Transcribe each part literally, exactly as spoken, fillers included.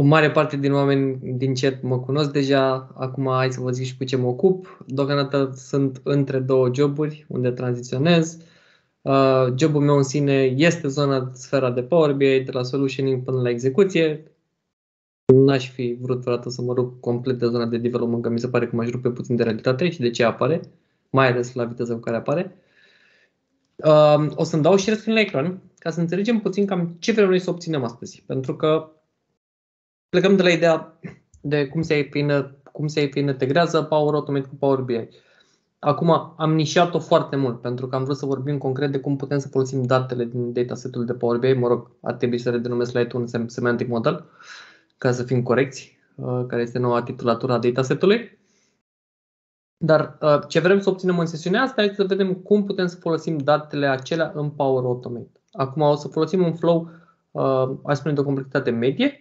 mare parte din oameni din chat mă cunosc deja. Acum hai să vă zic și cu ce mă ocup. Deocamdată sunt între două joburi unde tranziționez. Uh, jobul meu în sine este zona, sfera de Power B I, de la solutioning până la execuție. N-aș fi vrut vreodată să mă rup complet de zona de development, că mi se pare că m-aș rupe puțin de realitate și de ce apare, mai ales la viteza cu care apare. Uh, o să-mi dau și screen la ecran ca să înțelegem puțin cam ce vrem noi să obținem astăzi. Pentru că plecăm de la ideea de cum se, cum se integrează Power Automate cu Power B I. Acum am nișat-o foarte mult pentru că am vrut să vorbim concret de cum putem să folosim datele din datasetul de Power B I. Mă rog, ar trebui să redenumesc slide-ul un semantic model ca să fim corecți, care este noua titulatură a datasetului. Dar ce vrem să obținem în sesiunea asta este să vedem cum putem să folosim datele acelea în Power Automate. Acum o să folosim un flow, aș spune, de o complexitate medie,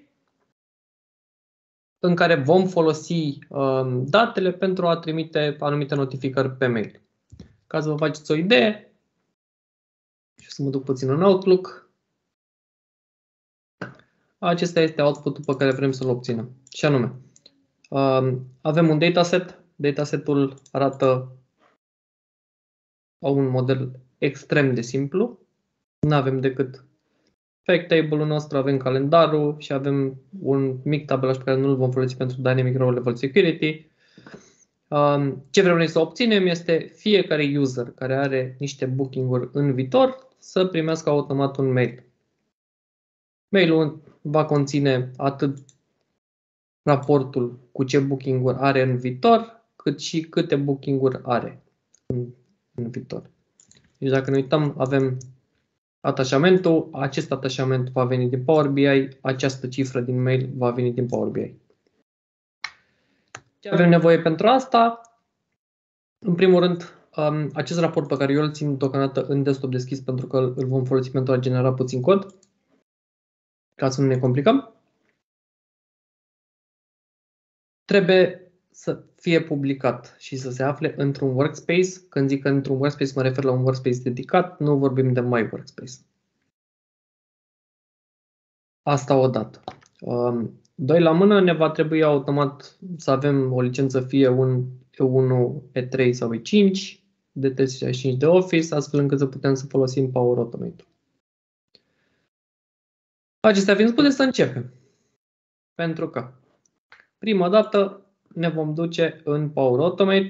în care vom folosi um, datele pentru a trimite anumite notificări pe mail. Ca să vă faceți o idee, și să mă duc puțin în Outlook, acesta este output-ul pe care vrem să-l obținem. Și anume, um, avem un dataset, datasetul arată un model extrem de simplu, nu avem decât fact table-ul nostru, avem calendarul și avem un mic tabelaj pe care nu îl vom folosi pentru Dynamic Row Level Security. Ce vrem noi să obținem este fiecare user care are niște booking-uri în viitor să primească automat un mail. Mailul va conține atât raportul cu ce booking-uri are în viitor, cât și câte booking-uri are în, în viitor. Deci dacă ne uităm, avem atașamentul, acest atașament va veni din Power B I, această cifră din mail va veni din Power B I. Ce avem nevoie pentru asta? În primul rând, acest raport pe care eu îl țin deocamdată în desktop deschis pentru că îl vom folosi pentru a genera puțin cod, ca să nu ne complicăm. Trebuie să fie publicat și să se afle într-un workspace. Când zic într-un workspace, mă refer la un workspace dedicat, nu vorbim de my workspace. Asta odată. Doi la mână, ne va trebui automat să avem o licență fie un E unu, E trei sau E cinci de trei sute șaizeci și cinci de Office, astfel încât să putem să folosim Power Automate. Acestea fiind spuse, să începem. Pentru că prima dată ne vom duce în Power Automate.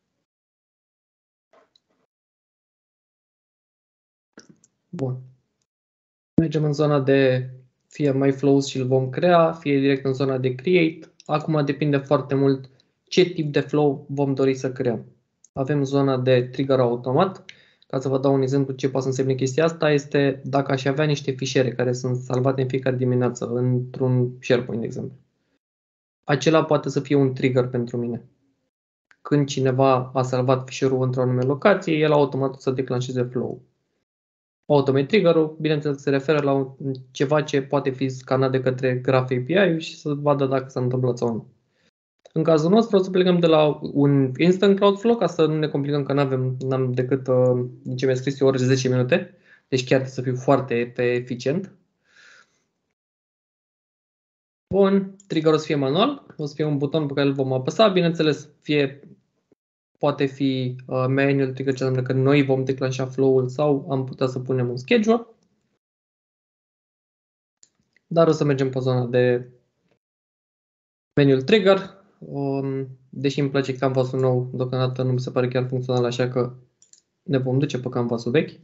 Bun. Mergem în zona de fie My Flows și îl vom crea, fie direct în zona de Create. Acum depinde foarte mult ce tip de flow vom dori să creăm. Avem zona de trigger automat. Ca să vă dau un exemplu ce poate să însemne chestia asta, este dacă aș avea niște fișiere care sunt salvate în fiecare dimineață într-un SharePoint, de exemplu. Acela poate să fie un trigger pentru mine. Când cineva a salvat fișierul într-o anume locație, el automat o să declanșeze flow. Automate trigger-ul, bineînțeles, se referă la ceva ce poate fi scanat de către Graph A P I și să vadă dacă s-a întâmplat sau nu. În cazul nostru o să plecăm de la un instant Cloudflow ca să nu ne complicăm, că nu avem n-am decât, uh, din ce mi-a scris eu, ori zece minute. Deci chiar să fiu foarte pe eficient. Bun, trigger-ul o să fie manual, o să fie un buton pe care îl vom apăsa. Bineînțeles, fie poate fi uh, manual trigger, ce înseamnă că noi vom declanșa flow-ul sau am putea să punem un schedule. Dar o să mergem pe zona de manual trigger. Um, deși îmi place canvas-ul nou, deocamdată nu mi se pare chiar funcțional, așa că ne vom duce pe canvas-ul vechi.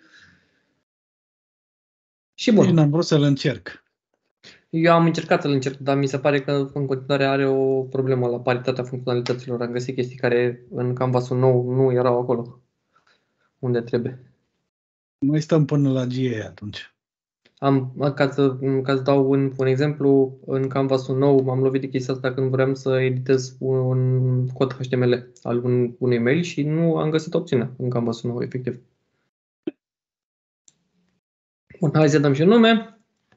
Și bun. N-am vrut să-l încerc. Eu am încercat să-l încerc, dar mi se pare că în continuare are o problemă la paritatea funcționalităților. Am găsit chestii care în canvas-ul nou nu erau acolo unde trebuie. Noi stăm până la G A atunci. Am, ca, să, ca să dau un, un exemplu, în canvas-ul nou m-am lovit de chestia asta când vreau să editez un cod H T M L al un, unui mail și nu am găsit opțiunea în canvas-ul nou, efectiv. Bun, hai să dăm și un nume.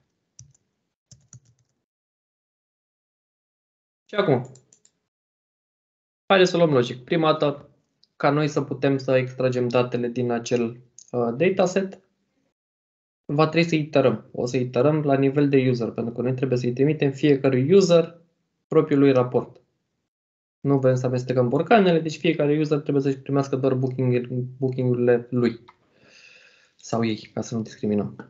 Și acum, haideți să luăm logic. Prima dată, ca noi să putem să extragem datele din acel uh, dataset, va trebui să iterăm. O să iterăm la nivel de user, pentru că noi trebuie să-i trimitem fiecare user propriului raport. Nu vrem să amestecăm borcanele, deci fiecare user trebuie să-și primească doar booking, booking-urile lui. Sau ei, ca să nu discriminăm.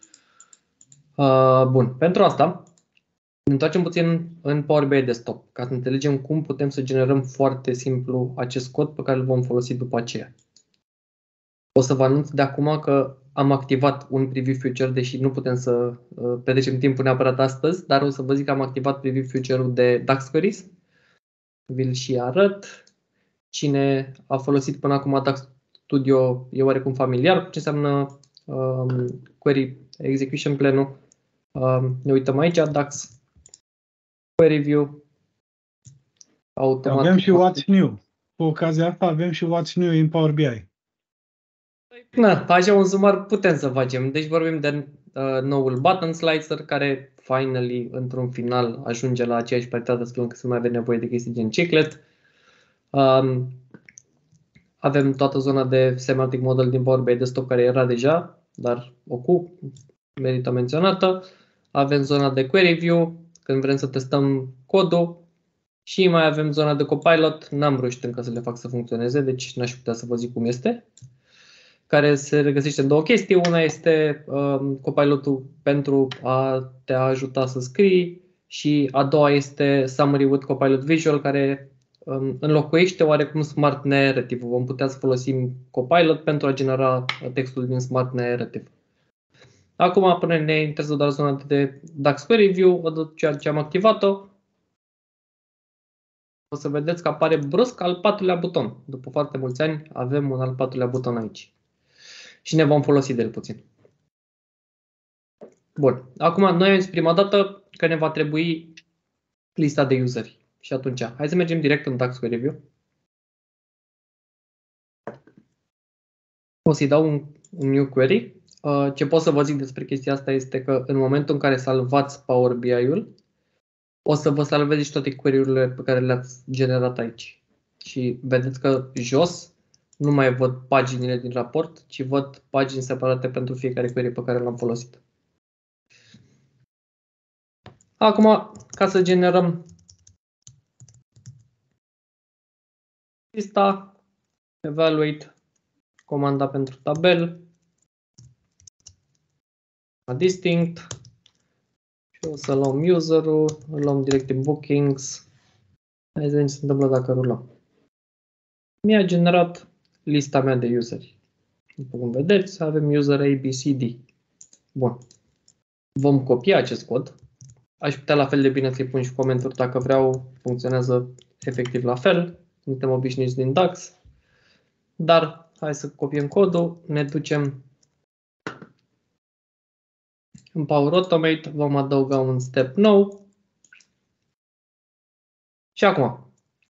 Uh, bun, pentru asta ne întoarcem puțin în Power B I Desktop, ca să înțelegem cum putem să generăm foarte simplu acest cod pe care îl vom folosi după aceea. O să vă anunț de acum că am activat un preview feature, deși nu putem să uh, petrecem timpul neapărat astăzi, dar o să vă zic că am activat preview feature-ul de DAX Queries. Vi-l și arăt. Cine a folosit până acum DAX Studio e oarecum familiar cu ce înseamnă um, Query Execution Plan-ul. Um, ne uităm aici, DAX Query View. Automat. Avem și What's New. Cu ocazia asta avem și What's New în Power B I. Na, așa un sumar putem să facem. Deci vorbim de uh, noul button slicer care finally, într-un final, ajunge la aceeași paritate astfel încât să nu mai avem nevoie de chestii gen chiclet. Um, avem toată zona de semantic model din Power B I Desktop care era deja, dar o cu merită menționată. Avem zona de query view când vrem să testăm codul și mai avem zona de copilot. N-am reușit încă să le fac să funcționeze, deci n-aș putea să vă zic cum este. Care se regăsește în două chestii. Una este um, copilotul pentru a te ajuta să scrii și a doua este Summary with Copilot Visual, care um, înlocuiește oarecum Smart Narrative. Vom putea să folosim Copilot pentru a genera textul din Smart Narrative. Acum, până ne interesează doar zona de DAX Query View, odată ceea ce am activat-o, o să vedeți că apare brusc al patrulea buton. După foarte mulți ani avem un al patrulea buton aici. Și ne vom folosi de el puțin. Bun. Acum, noi am zis prima dată că ne va trebui lista de useri. Și atunci, hai să mergem direct în DAX Query View. O să-i dau un, un new query. Ce pot să vă zic despre chestia asta este că în momentul în care salvați Power B I-ul, o să vă salveze și toate query-urile pe care le-ați generat aici. Și vedeți că jos nu mai văd paginile din raport, ci văd pagini separate pentru fiecare query pe care l-am folosit. Acum, ca să generăm lista, evaluate, comanda pentru tabel, distinct și o să luăm userul, îl luăm direct din bookings. Hai să vedem ce se întâmplă dacă rulăm. Mi-a generat lista mea de useri. După cum vedeți, avem user A, B, C, D. Bun. Vom copia acest cod. Aș putea la fel de bine să-i pun și comenturi dacă vreau. Funcționează efectiv la fel. Suntem obișnuiți din DAX. Dar hai să copiem codul. Ne ducem în Power Automate. Vom adăuga un step nou. Și acum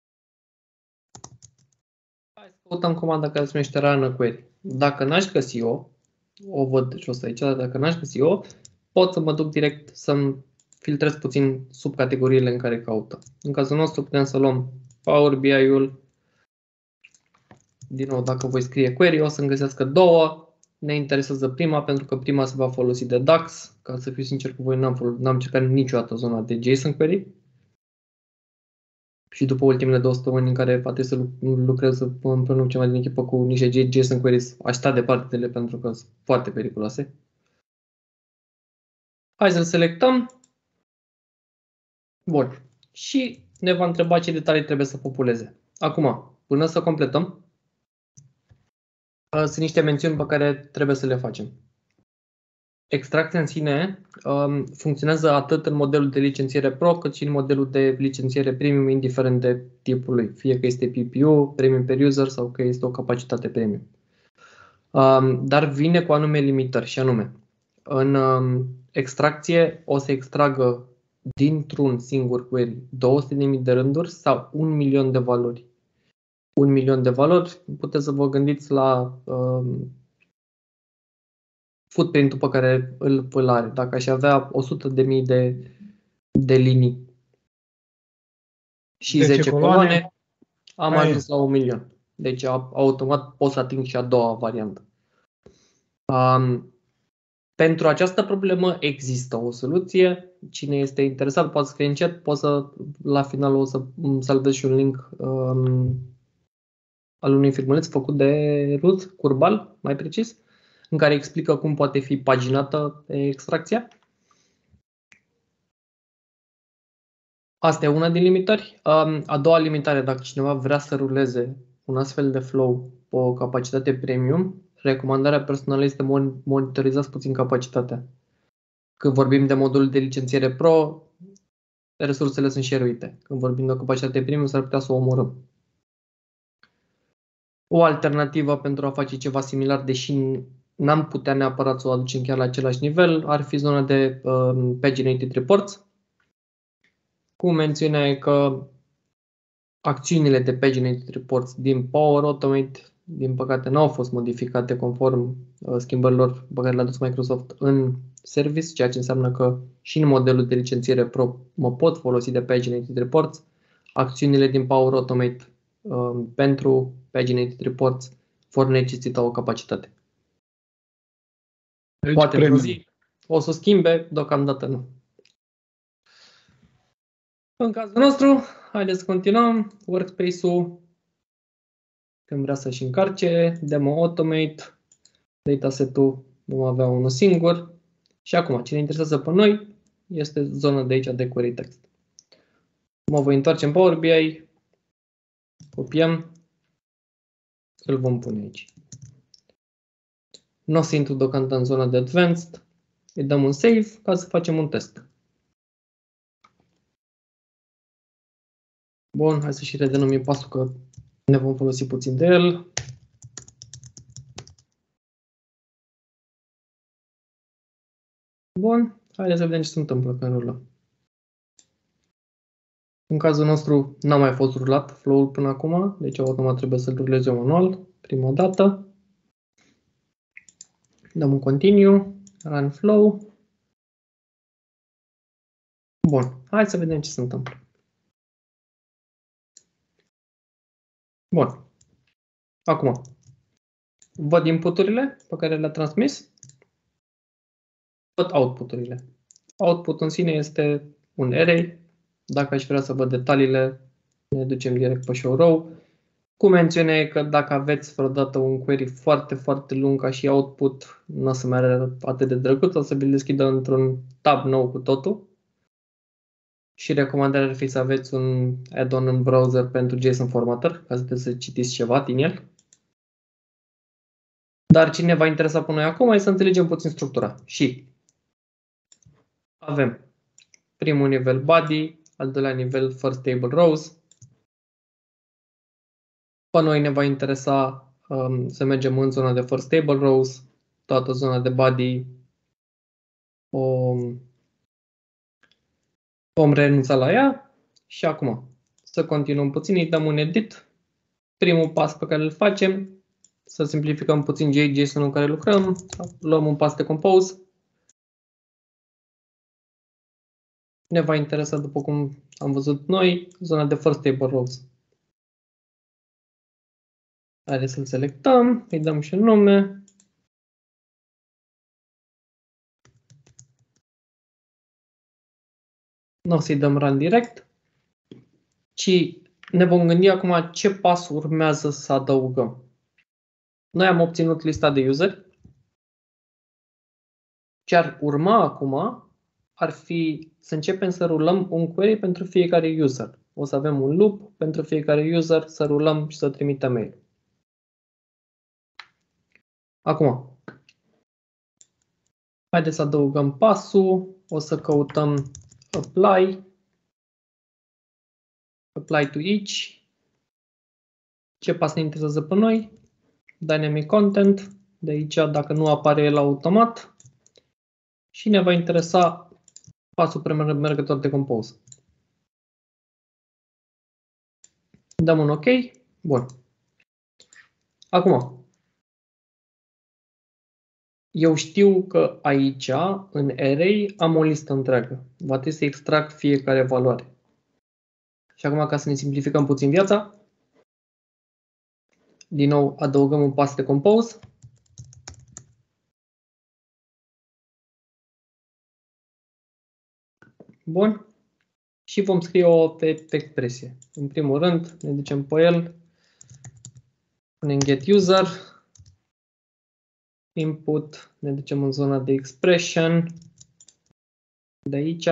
căutăm comanda care se numește Run Query. Dacă n-aș găsi eu, o văd jos aici, dar dacă n-aș găsi eu, pot să mă duc direct să-mi filtrez puțin subcategoriile în care caută. În cazul nostru putem să luăm Power B I-ul. Din nou, dacă voi scrie query, o să-mi găsească două. Ne interesează prima, pentru că prima se va folosi de DAX. Ca să fiu sincer cu voi, n-am, n-am încercat niciodată zona de JSON Query. Și după ultimele două săptămâni în care va trebui să lucrez împreună cu ceva din echipă cu niște JSON Queries, aș sta departe de ele pentru că sunt foarte periculoase. Hai să-l selectăm. Bun. Și ne va întreba ce detalii trebuie să populeze. Acum, până să completăm, sunt niște mențiuni pe care trebuie să le facem. Extracția în sine um, funcționează atât în modelul de licențiere Pro, cât și în modelul de licențiere Premium, indiferent de tipul lui, fie că este P P U, Premium per User sau că este o capacitate Premium. Um, dar vine cu anume limitări și anume, în um, extracție o să extragă dintr-un singur query două sute de mii de rânduri sau un milion de valori. Un milion de valori, puteți să vă gândiți la um, footprint-ul pe care îl, îl are. Dacă aș avea o sută de mii de, de linii și zece coloane, am Aia. ajuns la un milion. Deci automat pot să ating și a doua variantă. Um, Pentru această problemă există o soluție. Cine este interesat poate scrie în chat, pot să, la final o să să-l dă și un link um, al unui filmuleț făcut de Ruth Curbal, mai precis, în care explică cum poate fi paginată extracția. Asta e una din limitări. A doua limitare, dacă cineva vrea să ruleze un astfel de flow pe o capacitate premium, recomandarea personală este monitorizați puțin capacitatea. Când vorbim de modul de licențiere pro, resursele sunt share-uite. Când vorbim de o capacitate premium, s-ar putea să o omorâm. O alternativă pentru a face ceva similar, deși n-am putea neapărat să o aducem chiar la același nivel, ar fi zona de uh, paginated reports, cu mențiunea că acțiunile de paginated reports din Power Automate, din păcate, nu au fost modificate conform uh, schimbărilor pe care le-a adus Microsoft în service, ceea ce înseamnă că și în modelul de licențiere Pro mă pot folosi de paginated reports. Acțiunile din Power Automate uh, pentru paginated reports vor necesita o capacitate. Deci, poate premium. într-o zi o să schimbe, deocamdată nu. În cazul nostru, haideți să continuăm. Workspace-ul, când vrea să-și încarce, Demo Automate, dataset-ul vom avea unul singur. Și acum, ce ne interesează pe noi este zona de aici de query text. Mă voi întoarce în Power B I, copiem, îl vom pune aici. Nu o să intru deocamdată în zona de Advanced, îi dăm un save ca să facem un test. Bun, hai să și redenumim pasul că ne vom folosi puțin de el. Bun, haideți să vedem ce se întâmplă când rulăm. În cazul nostru n-a mai fost rulat flow-ul până acum, deci automat trebuie să-l rulez eu manual, prima dată. Dăm un continue, run flow. Bun, hai să vedem ce se întâmplă. Bun, acum văd input-urile pe care le-a transmis, văd output-urile. Output în sine este un array. Dacă aș vrea să văd detaliile, ne ducem direct pe show row. Cu mențiune că dacă aveți vreodată un query foarte, foarte lung ca și output, nu o să mai are atât de drăguț, o să vi-l deschidă într-un tab nou cu totul. Și recomandarea ar fi să aveți un add-on în browser pentru JSON Formatter, ca să puteți să citiți ceva din el. Dar ce ne va interesa pe noi acum e să înțelegem puțin structura. Și avem primul nivel body, al doilea nivel first table rows. Pe noi ne va interesa um, să mergem în zona de first table rows, toată zona de body o vom renunța la ea și acum să continuăm puțin, îi dăm un edit. Primul pas pe care îl facem, să simplificăm puțin JSON-ul în care lucrăm, luăm un pas de compose. Ne va interesa, după cum am văzut noi, zona de first table rows. Haideți să-l selectăm, îi dăm și un nume. Nu o să-i dăm run direct, ci ne vom gândi acum ce pas urmează să adăugăm. Noi am obținut lista de user. Ce ar urma acum ar fi să începem să rulăm un query pentru fiecare user. O să avem un loop pentru fiecare user, să rulăm și să trimitem mail. Acum, haideți să adăugăm pasul, o să căutăm apply, apply to each. Ce pas ne interesează pe noi? Dynamic content, de aici dacă nu apare el automat. Și ne va interesa pasul premergător de compose. Dăm un OK. Bun. Acum, eu știu că aici, în array, am o listă întreagă. Va trebui să extrag fiecare valoare. Și acum, ca să ne simplificăm puțin viața, din nou adăugăm un pas de compose. Bun. Și vom scrie o expresie. În primul rând, ne ducem pe el, punem get user, input, ne ducem în zona de expression, de aici.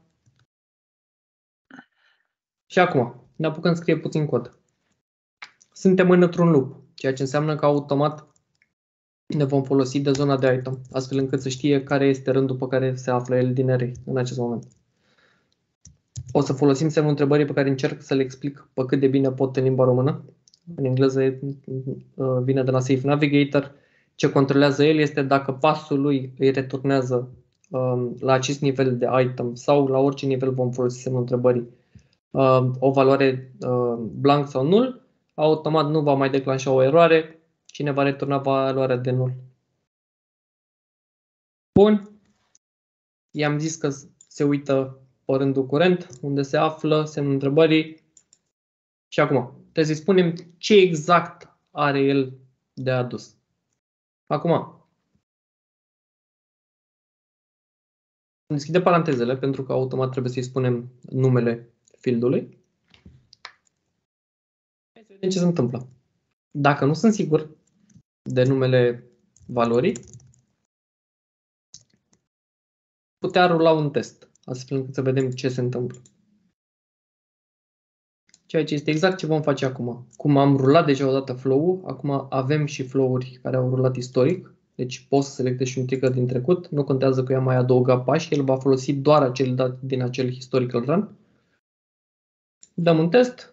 Și acum, ne apucăm să scrie puțin cod. Suntem într-un loop, ceea ce înseamnă că automat ne vom folosi de zona de item, astfel încât să știe care este rândul pe care se află el din array în acest moment. O să folosim semnul întrebării pe care încerc să le explic pe cât de bine pot în limba română. În engleză vine de la Safe Navigator. Ce controlează el este dacă pasul lui îi returnează um, la acest nivel de item sau la orice nivel vom folosi semnul întrebării um, o valoare um, blank sau null, automat nu va mai declanșa o eroare, ci ne va returna valoarea de null. Bun. I-am zis că se uită pe rândul curent, unde se află semnul întrebării. Și acum, trebuie să-i spunem ce exact are el de adus. Acum, deschide parantezele, pentru că automat trebuie să-i spunem numele fieldului. Hai să vedem ce se întâmplă. Dacă nu sunt sigur de numele valorii, putea rula un test, astfel încât să vedem ce se întâmplă. Ceea ce este exact ce vom face acum. Cum am rulat deja odată flow-ul, acum avem și flow-uri care au rulat istoric. Deci pot să selectez și un trigger din trecut. Nu contează că eu am mai adăugat pași, el va folosi doar acel dat din acel historical run. Dăm un test.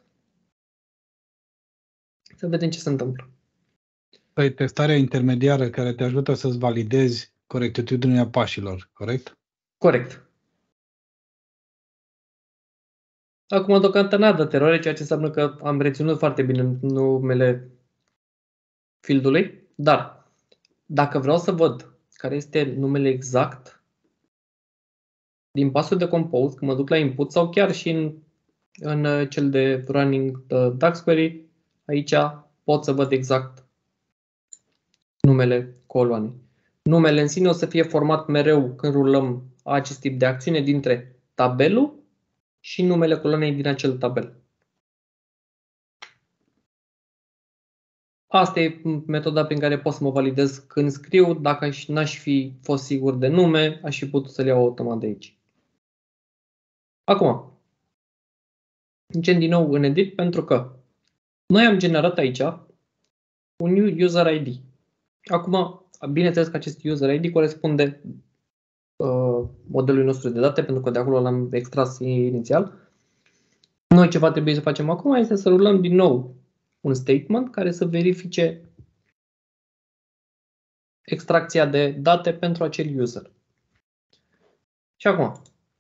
Să vedem ce se întâmplă. Păi testarea intermediară care te ajută să-ți validezi corectitudinea pașilor, corect? Corect. Acum deocamdată n-a dat eroare, ceea ce înseamnă că am reținut foarte bine numele fieldului, dar dacă vreau să văd care este numele exact din pasul de compose, când mă duc la input sau chiar și în, în cel de running the Dax query, aici pot să văd exact numele coloanei. Numele în sine o să fie format mereu când rulăm acest tip de acțiune dintre tabelul și numele coloanei din acel tabel. Asta e metoda prin care pot să mă validez când scriu. Dacă n-aș fi fost sigur de nume, aș fi putut să-l iau automat de aici. Acum, încep din nou în edit pentru că noi am generat aici un new user I D. Acum, bineînțeles că acest user I D corespunde uh, modelului nostru de date, pentru că de acolo l-am extras inițial. Noi ce va trebui să facem acum este să rulăm din nou un statement care să verifice extracția de date pentru acel user. Și acum,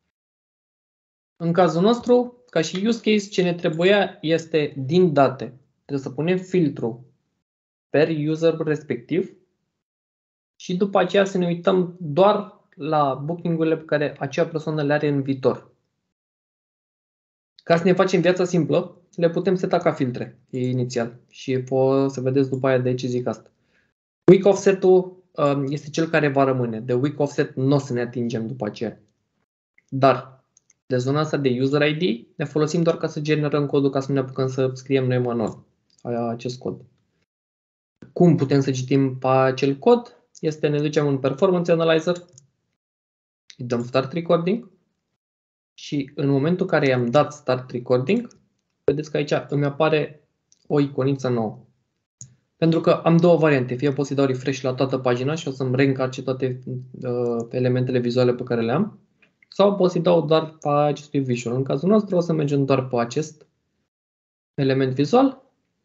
în cazul nostru, ca și use case, ce ne trebuia este din date. Trebuie să punem filtru per user respectiv și după aceea să ne uităm doar la booking-urile pe care acea persoană le are în viitor. Ca să ne facem viața simplă, le putem seta ca filtre inițial și o să vedeți după aia de ce zic asta. Weak offset-ul este cel care va rămâne. De weak offset nu o să ne atingem după aceea. Dar de zona asta de user I D ne folosim doar ca să generăm codul, ca să nu ne apucăm să scriem noi manual acest cod. Cum putem să citim pe acel cod? Este ne ducem în Performance Analyzer, îi dăm Start Recording și în momentul în care i-am dat Start Recording, vedeți că aici îmi apare o iconiță nouă. Pentru că am două variante, fie pot să dau refresh la toată pagina și o să-mi reîncarce toate uh, elementele vizuale pe care le am, sau pot să dau doar pe acestui visual. În cazul nostru o să mergem doar pe acest element vizual.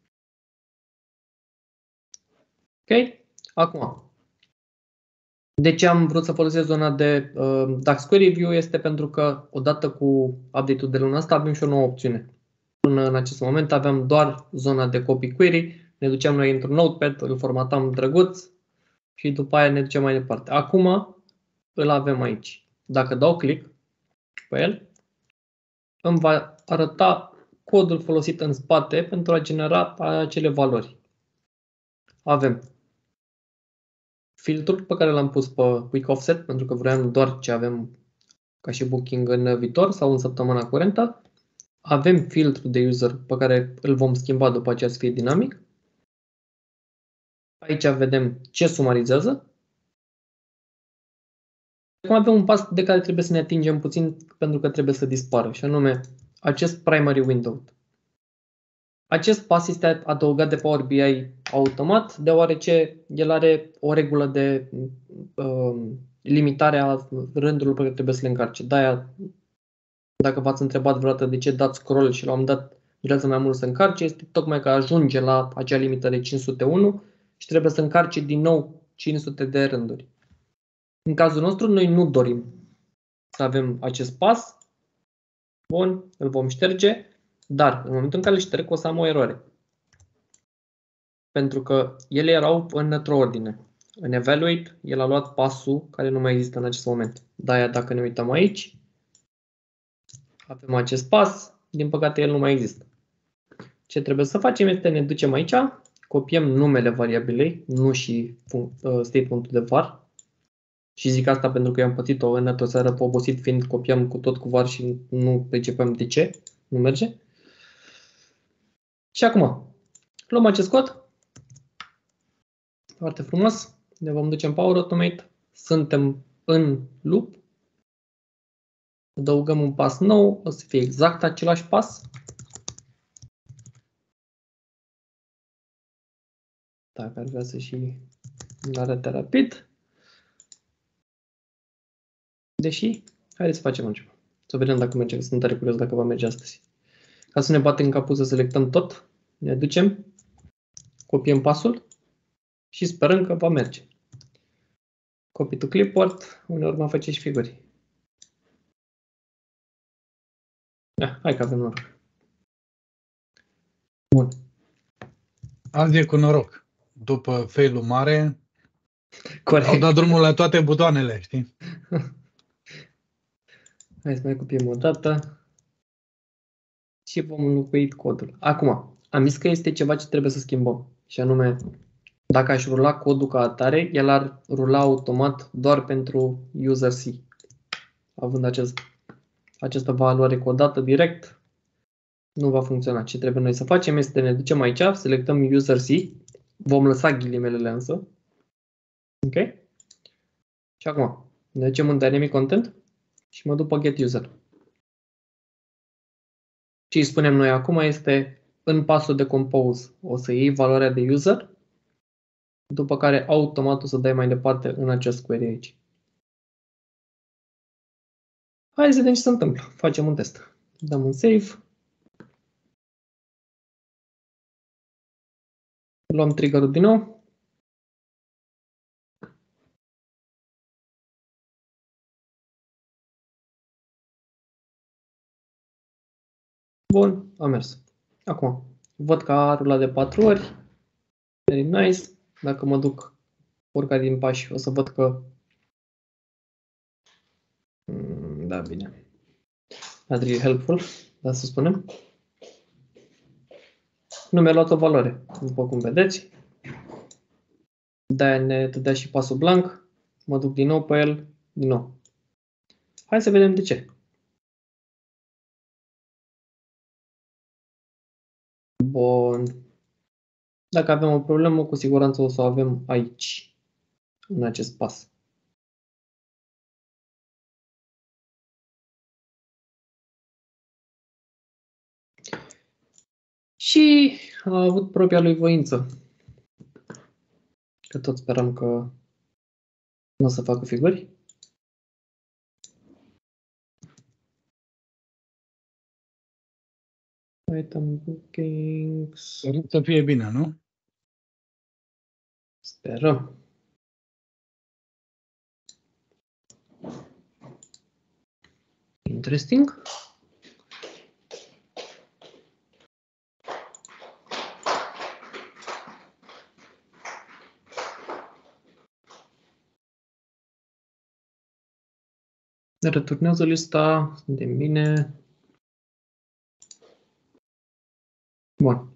Ok? Acum, de ce am vrut să folosesc zona de uh, Dax Query View este pentru că odată cu update-ul de luna asta avem și o nouă opțiune. Până în acest moment aveam doar zona de copy query, ne duceam noi într-un notepad, îl formatam drăguț și după aia ne ducem mai departe. Acum îl avem aici. Dacă dau click pe el, îmi va arăta codul folosit în spate pentru a genera acele valori. Avem filtrul pe care l-am pus pe Quick Offset, pentru că vreau doar ce avem ca și booking în viitor sau în săptămâna curentă. Avem filtru de user pe care îl vom schimba după aceea să fie dinamic. Aici vedem ce sumarizează. Acum avem un pas de care trebuie să ne atingem puțin pentru că trebuie să dispară, și anume acest primary window. Acest pas este adăugat de Power B I automat, deoarece el are o regulă de uh, limitare a rândurilor pe care trebuie să le încarce. De-aia, dacă v-ați întrebat vreodată de ce dați scroll și la un moment dat durează mai mult să încarce, este tocmai că ajunge la acea limită de cinci sute unu și trebuie să încarce din nou cinci sute de rânduri. În cazul nostru, noi nu dorim să avem acest pas. Bun, îl vom șterge, dar în momentul în care îl șterg o să am o eroare. Pentru că ele erau într-o ordine. În evaluate, el a luat pasul care nu mai există în acest moment. De-aia, dacă ne uităm aici, avem acest pas, din păcate el nu mai există. Ce trebuie să facem este ne ducem aici, copiem numele variabilei, nu și statementul de var. Și zic asta pentru că eu am pățit-o în o seară pe obosit, fiind copiam cu tot cu var și nu pricepem de ce nu merge. Și acum, luăm acest cod. Foarte frumos. Ne vom duce în Power Automate. Suntem în loop. Adăugăm un pas nou. O să fie exact același pas. Dacă ar vrea să și îl arate rapid. Deși, haideți să facem altceva. Să vedem dacă merge. Sunt tare curios dacă va merge astăzi. Ca să ne batem în capul să selectăm tot, ne ducem, copiem pasul și sperăm că va merge. Copy to clipboard, uneori mă face și figuri. Ah, hai că avem noroc. Bun. Azi e cu noroc. După fail-ul mare, Corect. au dat drumul la toate butoanele, știi? Hai să mai copiem o dată și vom înlocui codul. Acum, am zis că este ceva ce trebuie să schimbăm. Și anume, dacă aș rula codul ca atare, el ar rula automat doar pentru user C. Având acest, această valoare codată direct, nu va funcționa. Ce trebuie noi să facem este să ne ducem aici, selectăm user C, vom lăsa ghilimelele însă. Ok? Și acum, ne ducem în dynamic content și mă duc pe get user. Ce îi spunem noi acum este, în pasul de compose o să iei valoarea de user, după care automat o să dai mai departe în acest query aici. Hai să vedem ce se întâmplă. Facem un test. Dăm un save. Luăm trigger-ul din nou. Bun, a mers. Acum, văd că a rulat de patru ori. Very nice. Dacă mă duc oricare din pași, o să văd că... Da, bine. Not really helpful, dar să spunem. Nu mi-a luat o valoare, după cum vedeți. De-aia ne dădea și pasul blank. Mă duc din nou pe el, din nou. Hai să vedem de ce. Bun. Dacă avem o problemă, cu siguranță o să o avem aici, în acest pas. Și a avut propria lui voință. Că tot speram că nu o să facă figuri. Item bookings. Sper să fie bine, nu? Sperăm. Interesting. Returnează lista. Suntem bine. Bun.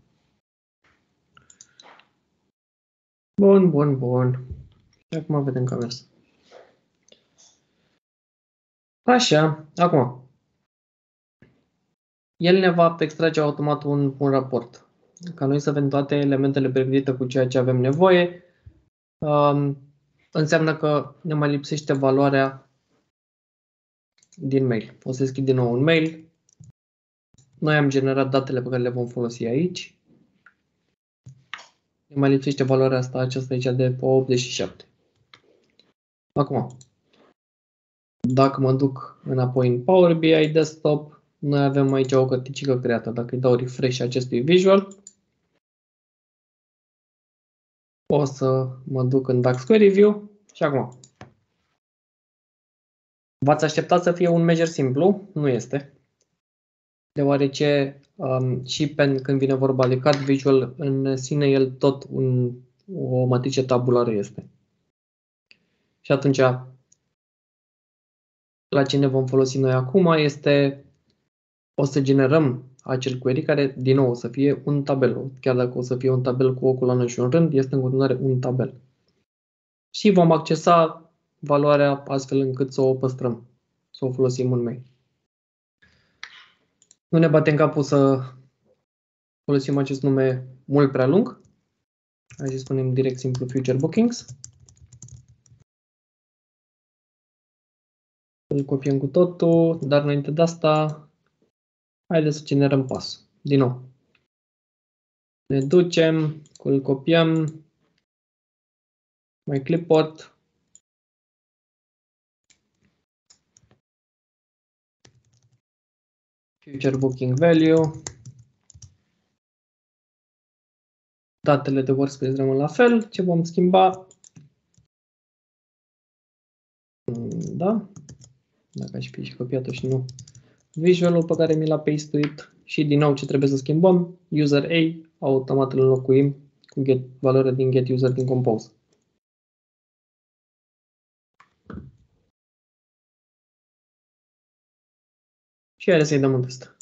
Bun, bun, bun. Și acum vedem că a mers. Așa, acum. El ne va extrage automat un, un raport. Ca noi să avem toate elementele pregătite cu ceea ce avem nevoie, um, înseamnă că ne mai lipsește valoarea din mail. O să deschid din nou un mail. Noi am generat datele pe care le vom folosi aici. Ne mai lipsește valoarea asta, aceasta aici de optzeci și șapte. Acum, dacă mă duc înapoi în Power B I Desktop, noi avem aici o cărticică creată. Dacă îi dau refresh acestui visual, o să mă duc în DAX Query View și acum. V-ați așteptat să fie un measure simplu? Nu este. Deoarece um, și pen, când vine vorba de card visual, în sine el tot un, o matrice tabulară este. Și atunci, la ce ne vom folosi noi acum este, o să generăm acel query care, din nou, o să fie un tabel. Chiar dacă o să fie un tabel cu o coloană și un rând, este în continuare un tabel. Și vom accesa valoarea astfel încât să o păstrăm, să o folosim în mail. Nu ne batem capul să folosim acest nume mult prea lung. Hai să spunem direct simplu Future Bookings. Îl copiem cu totul, dar înainte de asta, haideți să generăm pasul. Din nou. Ne ducem, îl copiem, mai clipboard. Future Booking Value. Datele de workspace rămân la fel. Ce vom schimba? Da? Dacă aș fi și copiat-o și nu. Visual-ul pe care mi l-a pastuit. Și din nou ce trebuie să schimbăm? User A, automat îl înlocuim cu get, valoarea din get user din compose. Și hai să-i dăm un test.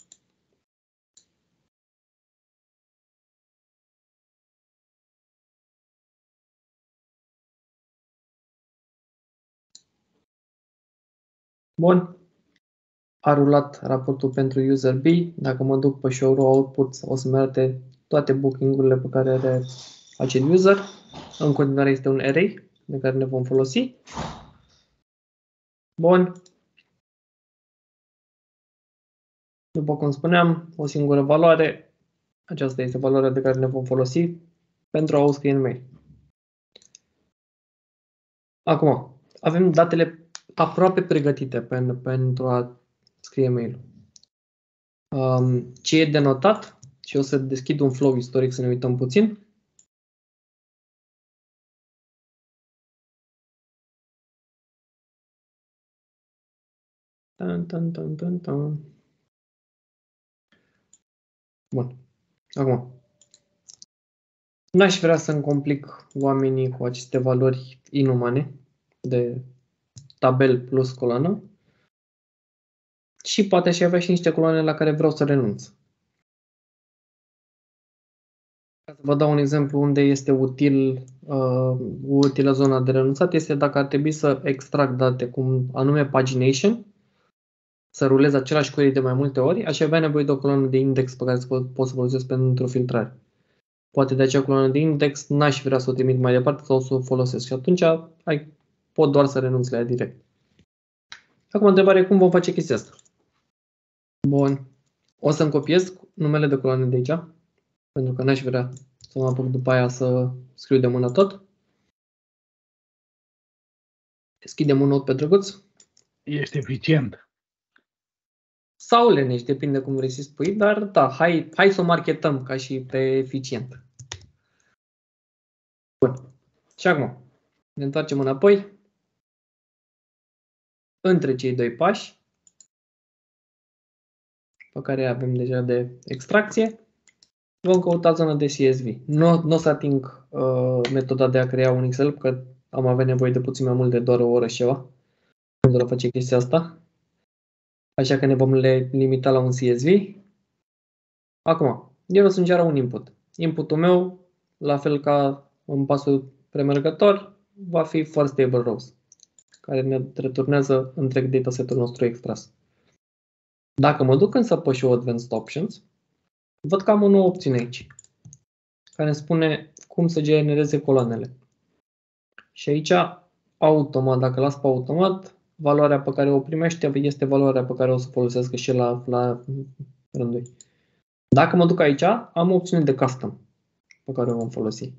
Bun. A rulat raportul pentru user B. Dacă mă duc pe show row output, o să-mi arate toate booking-urile pe care are acel user. În continuare este un array de care ne vom folosi. Bun. După cum spuneam, o singură valoare. Aceasta este valoarea de care ne vom folosi pentru a o scrie în mail. Acum, avem datele aproape pregătite pentru a scrie mail. Um, ce e de notat? Și o să deschid un flow istoric să ne uităm puțin. Tan, tan, tan, tan, tan. Bun. Acum. N-aș vrea să-mi complic oamenii cu aceste valori inumane de tabel plus coloană. Și poate aș avea și niște coloane la care vreau să renunț. Ca să vă dau un exemplu unde este util, uh, utilă zona de renunțat, este dacă ar trebui să extrag date cum anume pagination, să rulez același query de mai multe ori, aș avea nevoie de o coloană de index pe care să pot să folosesc pentru filtrare. Poate de acea coloană de index n-aș vrea să o trimit mai departe sau să o folosesc și atunci ai, pot doar să renunț la ea direct. Acum întrebarea, cum vom face chestia asta? Bun. O să-mi copiez numele de coloane de aici, pentru că n-aș vrea să mă apuc după aia să scriu de mână tot. Deschidem un not pe drăguț. Ești eficient. Sau lenești, depinde cum vrei să spui, dar da, hai, hai să o marketăm ca și pe eficient. Bun. Și acum ne întoarcem înapoi. Între cei doi pași pe care avem deja de extracție, vom căuta zona de C S V. Nu, nu o să ating uh, metoda de a crea un Excel, că am avea nevoie de puțin mai mult de doar o oră și ceva pentru a face chestia asta. Așa că ne vom limita la un C S V. Acum, eu o să înceară un input. Inputul meu, la fel ca în pasul premergător, va fi first table rows. care ne returnează întreg datasetul nostru extras. Dacă mă duc însă pe Show Advanced Options, văd că am o nouă opțiune aici, care îmi spune cum să genereze coloanele. Și aici, automat, dacă las pe automat, valoarea pe care o primește este valoarea pe care o să folosească și la, la rândul. Dacă mă duc aici, am o opțiune de custom pe care o vom folosi.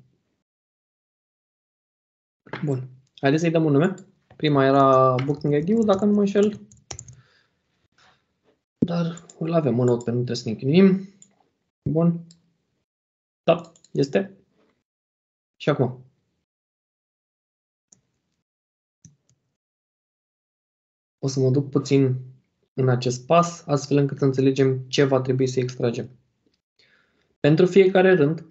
Bun. Haideți să-i dăm un nume. Prima era Booking I D-ul, dacă nu mă înșel. Dar îl avem în Notepad, nu trebuie să ne chinuim. Bun. Da, este. Și acum. O să mă duc puțin în acest pas, astfel încât să înțelegem ce va trebui să extragem. Pentru fiecare rând,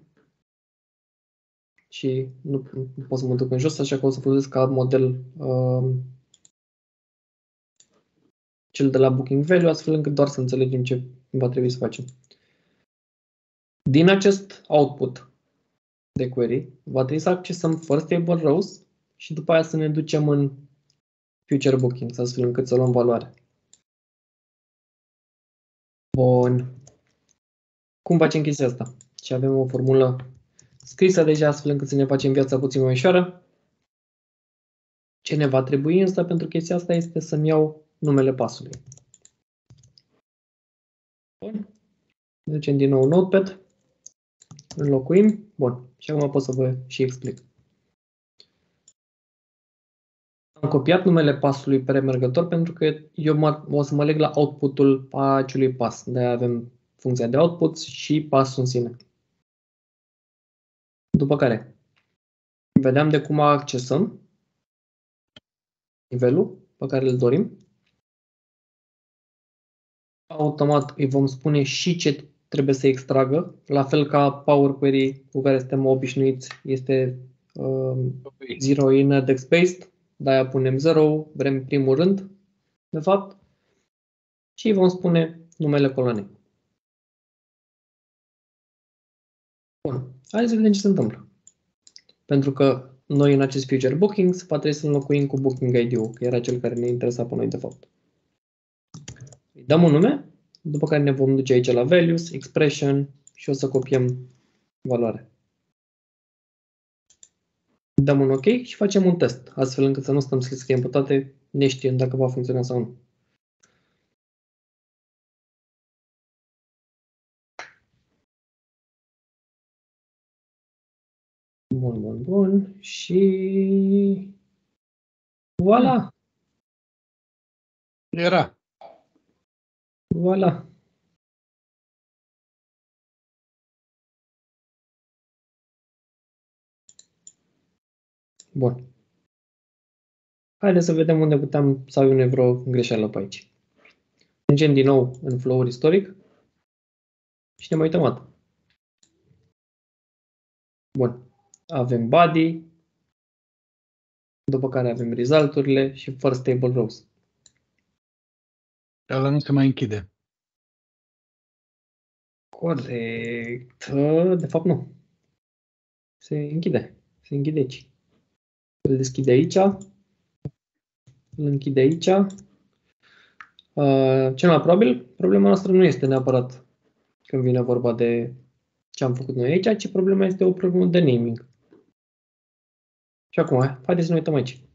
și nu, nu pot să mă duc în jos, așa că o să folosesc ca model uh, cel de la Booking Value, astfel încât doar să înțelegem ce va trebui să facem. Din acest output de query, va trebui să accesăm first table rows și după aia să ne ducem în future bookings, astfel încât să luăm valoare. Bun. Cum facem chestia asta? Și avem o formulă scrisă deja, astfel încât să ne facem viața puțin mai ușoară. Ce ne va trebui însă pentru chestia asta este să-mi iau numele pasului. Bun. Ducem din nou Notepad. Înlocuim. Bun. Și acum pot să vă și explic. Am copiat numele pasului premergător pentru că eu mă, o să mă leg la outputul acelui pas. De-aia avem funcția de output și pasul în sine. După care vedeam de cum accesăm nivelul pe care îl dorim. Automat îi vom spune și ce trebuie să extragă, la fel ca Power Query cu care suntem obișnuiți, este um, zero index based, de-aia punem zero, vrem primul rând, de fapt, și îi vom spune numele coloanei. Bun, hai să vedem ce se întâmplă. Pentru că noi în acest Future Bookings va trebui să înlocuim cu Booking I D-ul, că era cel care ne interesa pe noi de fapt. Îi dăm un nume, după care ne vom duce aici la Values, Expression și o să copiem valoarea. Dăm un OK și facem un test, astfel încât să nu stăm să scriem pe toate, neștiind dacă va funcționa sau nu. Bun, bun, bun. Și voilà! Era. Voilà! Bun. Haideți să vedem unde puteam să avem vreo greșeală pe aici. Mergem din nou în flow-ul istoric și ne mai uităm atât. Bun. Avem body, după care avem result-urile și first table rows. Ăla nu se mai închide. Corect. De fapt nu. Se închide. Se închide aici. Îl deschide aici. Îl închide aici. Cel mai probabil, problema noastră nu este neapărat când vine vorba de ce am făcut noi aici, ci problema este o problemă de naming. Și acum, haideți să ne uităm aici.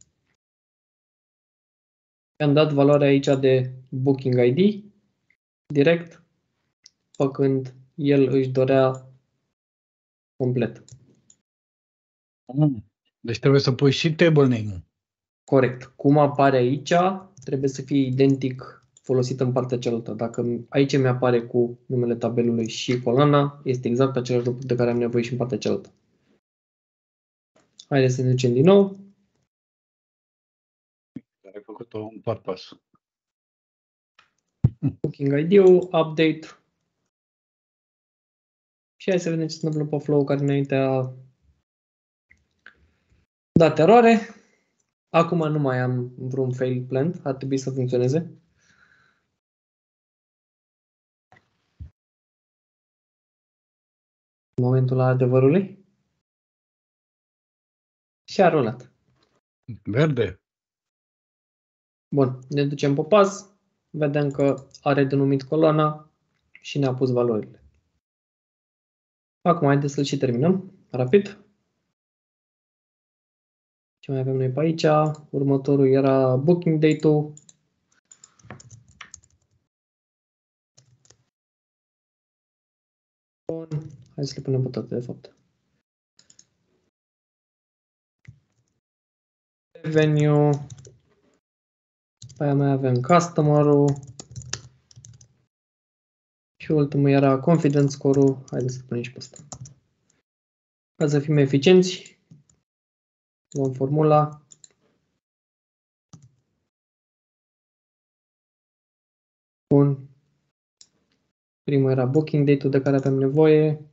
I-am dat valoarea aici de Booking I D direct, făcând el își dorea complet. Deci trebuie să pui și table name-ul. Corect. Cum apare aici, trebuie să fie identic folosit în partea cealaltă. Dacă aici mi apare cu numele tabelului și coloana, este exact același lucru de care am nevoie și în partea cealaltă. Haideți să ne ducem din nou. Ai făcut-o un par pas. Booking I D-ul, update. Și hai să vedem ce se întâmplă pe flow care înainte a dat eroare. Acum nu mai am vreun fail plant, ar trebui să funcționeze. În momentul adevărului. Și a rulat. Verde. Bun, ne ducem pe pas, vedem că are denumit coloana și ne-a pus valorile. Acum, haideți să-l și terminăm, rapid. Ce mai avem noi pe aici? Următorul era booking date-ul. Bun, hai să le punem pe toate, de fapt. Revenue. Pe aia mai avem customer-ul. Și ultimul era confidence score-ul. Haideți să punem și pe ăsta. Ca să fim eficienți, luăm formula. Bun. Primul era booking date-ul de care avem nevoie.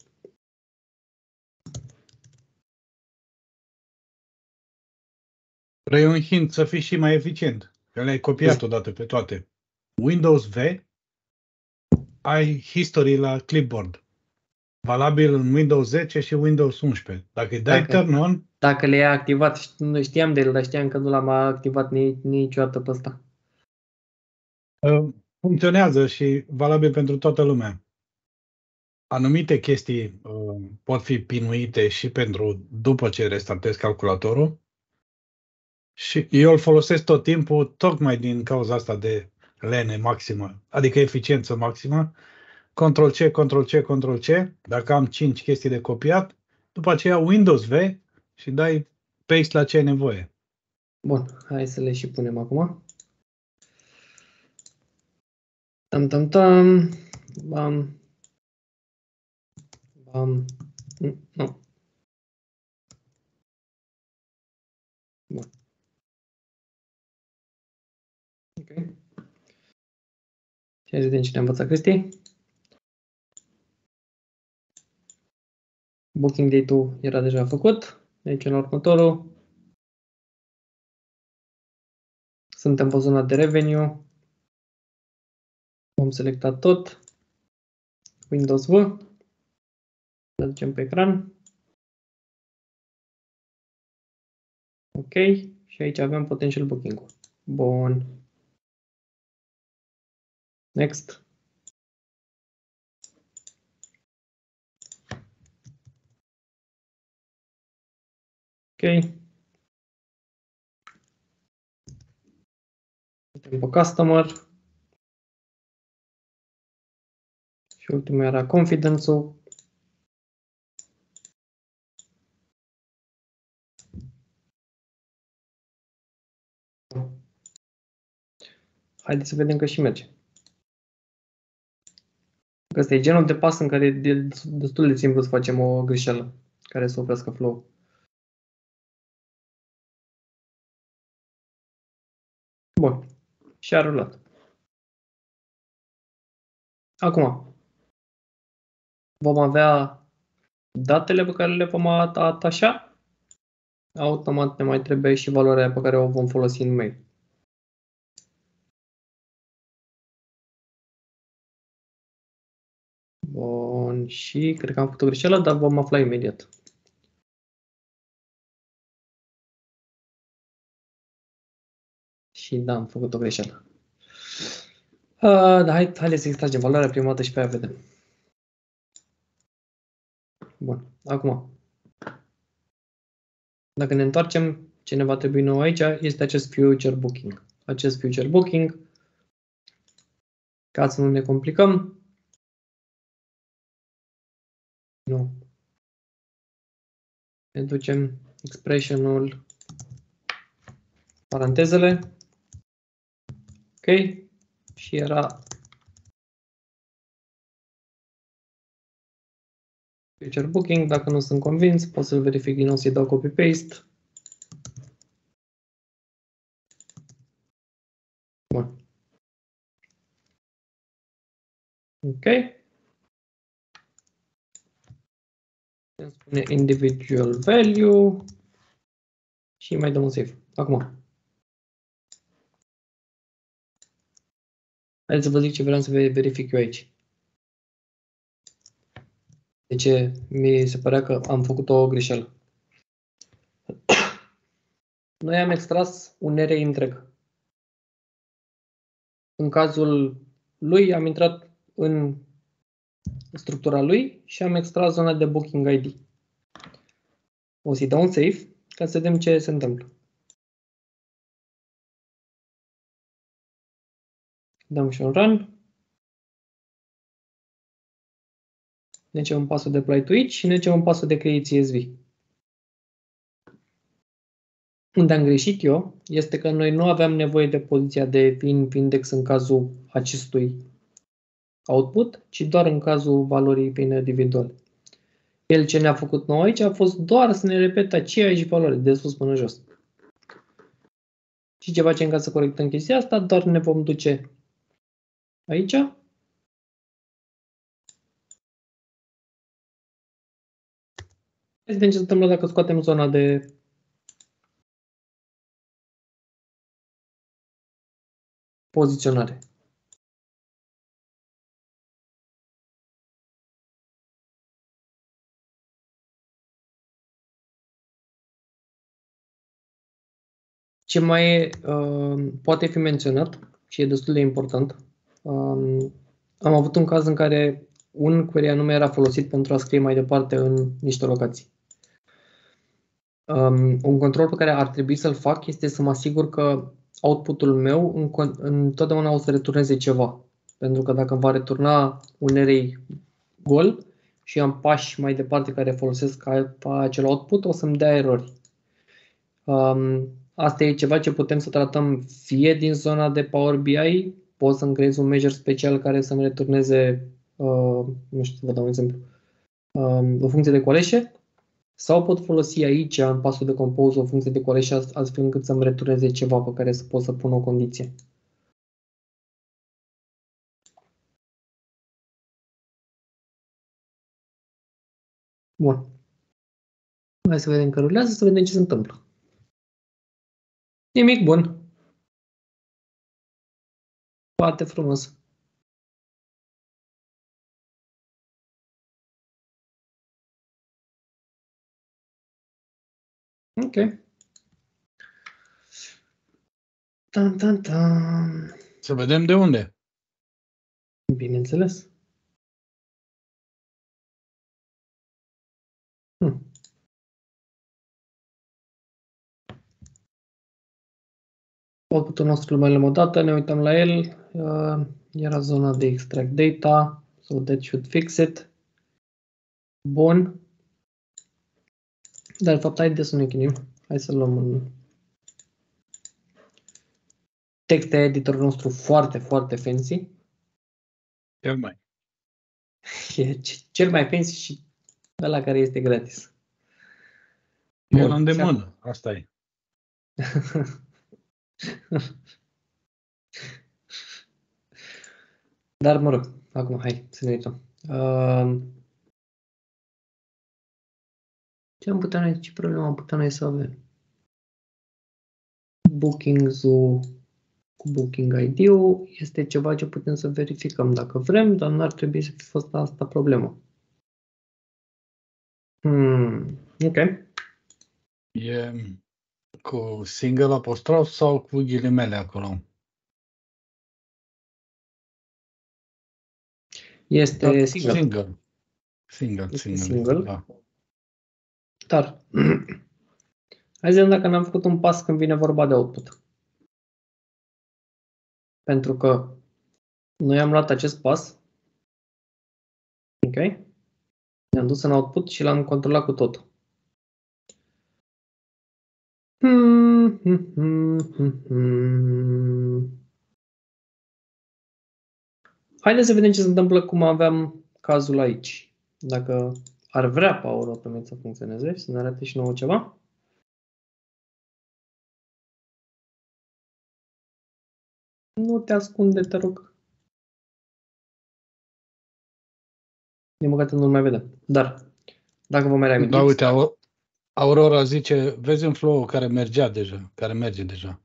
Vrei un hint să fii și mai eficient. Că le-ai copiat odată pe toate. Windows V, ai history la clipboard. Valabil în Windows zece și Windows unsprezece. Dacă îi dai Dacă, turn on, dacă le-ai activat, nu știam de el, dar știam că nu l-am activat nici, niciodată pe ăsta. funcționează și valabil pentru toată lumea. Anumite chestii uh, pot fi pinuite și pentru după ce restartezi calculatorul și eu îl folosesc tot timpul tocmai din cauza asta de lene maximă, adică eficiență maximă. control C, control C, control C, dacă am cinci chestii de copiat, după aceea Windows V și dai paste la ce ai nevoie. Bun, hai să le și punem acum. Tam, tam, tam. Bam. Bam. Nu. Bun. Ok. Și hai să vedem cine a învățat Cristi. Booking date-ul era deja făcut. Deci în următorul. Suntem pe zona de revenue. Vom selecta tot. Windows V. Le ducem pe ecran. Ok. Și aici avem potential booking-ul. Bun. Next. Ok. Suntem pe customer. Și ultimul era confidence-ul. Haideți să vedem că și merge. Ăsta e genul de pas în care e destul de simplu să facem o greșeală care să oprească flow. Bun. Și a rulat. Acum vom avea datele pe care le vom atașa. Automat ne mai trebuie și valoarea pe care o vom folosi în mail. Bun. Și cred că am făcut o greșeală, dar vom afla imediat. Și da, am făcut o greșeală. Uh, da, hai, hai să extragem valoarea prima dată și pe aia vedem. Bun. Acum, dacă ne întoarcem, ce ne va trebui nou aici este acest future booking. Acest future booking, ca să nu ne complicăm. Nu. Ne ducem expression-ul, parantezele. Ok. Și era future booking. Dacă nu sunt convins, pot să-l verific din nou, să-i dau copy-paste. Bun. Ok. Îmi spune individual value și mai dăm un save. Acum. Haideți să vă zic ce vreau să verific eu aici. De ce mi se părea că am făcut o greșeală. Noi am extras un array întreg. În cazul lui am intrat în structura lui și am extras zona de Booking I D. O să-i dau un save ca să vedem ce se întâmplă. Dăm și un run. Ne cerem un pasul de apply to each și ne cerem un pasul de create C S V. Unde am greșit eu este că noi nu aveam nevoie de poziția de index în cazul acestui output, ci doar în cazul valorii prin individual. El ce ne-a făcut nou aici a fost doar să ne repete aceeași valoare, de sus până jos. Și ce facem ca să corectăm chestia asta? Doar ne vom duce aici. Vedem ce se întâmplă dacă scoatem zona de poziționare. Ce mai uh, poate fi menționat și e destul de important, um, am avut un caz în care un query anume era folosit pentru a scrie mai departe în niște locații. Um, un control pe care ar trebui să-l fac este să mă asigur că outputul meu întotdeauna o să returneze ceva. Pentru că dacă îmi va returna un array gol și am pași mai departe care folosesc acel output, o să-mi dea erori. Um, asta e ceva ce putem să tratăm fie din zona de Power B I, pot să-mi creez un measure special care să-mi returneze, uh, nu știu, să vă dau un exemplu, um, o funcție de coleșe, sau pot folosi aici, în pasul de compose, o funcție de coleșe astfel încât să-mi returneze ceva pe care să pot să pun o condiție. Bun. Hai să vedem că rulează, să vedem ce se întâmplă. Nimic bun. Foarte frumos. Ok. Tan, tan, tan. Să vedem de unde. Bineînțeles. Hm. Output-ul nostru mai o dată, ne uităm la el. Uh, era zona de extract data. So that should fix it. Bun. Dar, de fapt, haideți să ne chinim. Hai să luăm un text editorul nostru foarte, foarte fancy. Cel mai. E cel mai fancy și ăla care este gratis. E la îndemână. Asta e. Dar, mă rog, acum hai să ne uităm. Uh, ce am putea noi, ce problemă am putea noi să avem? Booking-ul cu Booking I D-ul este ceva ce putem să verificăm dacă vrem, dar n-ar trebui să fi fost asta problemă. Hmm, ok. E cu single apostrof sau cu ghilimele acolo? Este Da, single. Single. Single, Este single. single. Da. Dar, hai să vedem dacă n-am făcut un pas când vine vorba de output. Pentru că noi am luat acest pas, ok? Ne-am dus în output și l-am controlat cu totul. Hmm, hmm, hmm, hmm, hmm. Haideți să vedem ce se întâmplă cum aveam cazul aici. Dacă ar vrea Power Automate să funcționeze, să ne arate și nouă ceva. Nu te ascunde, te rog. Din păcate nu-l mai vedem. Dar, dacă vă mai reamintiți... Da, uite, Aurora zice, vezi în flow care mergea deja, care merge deja.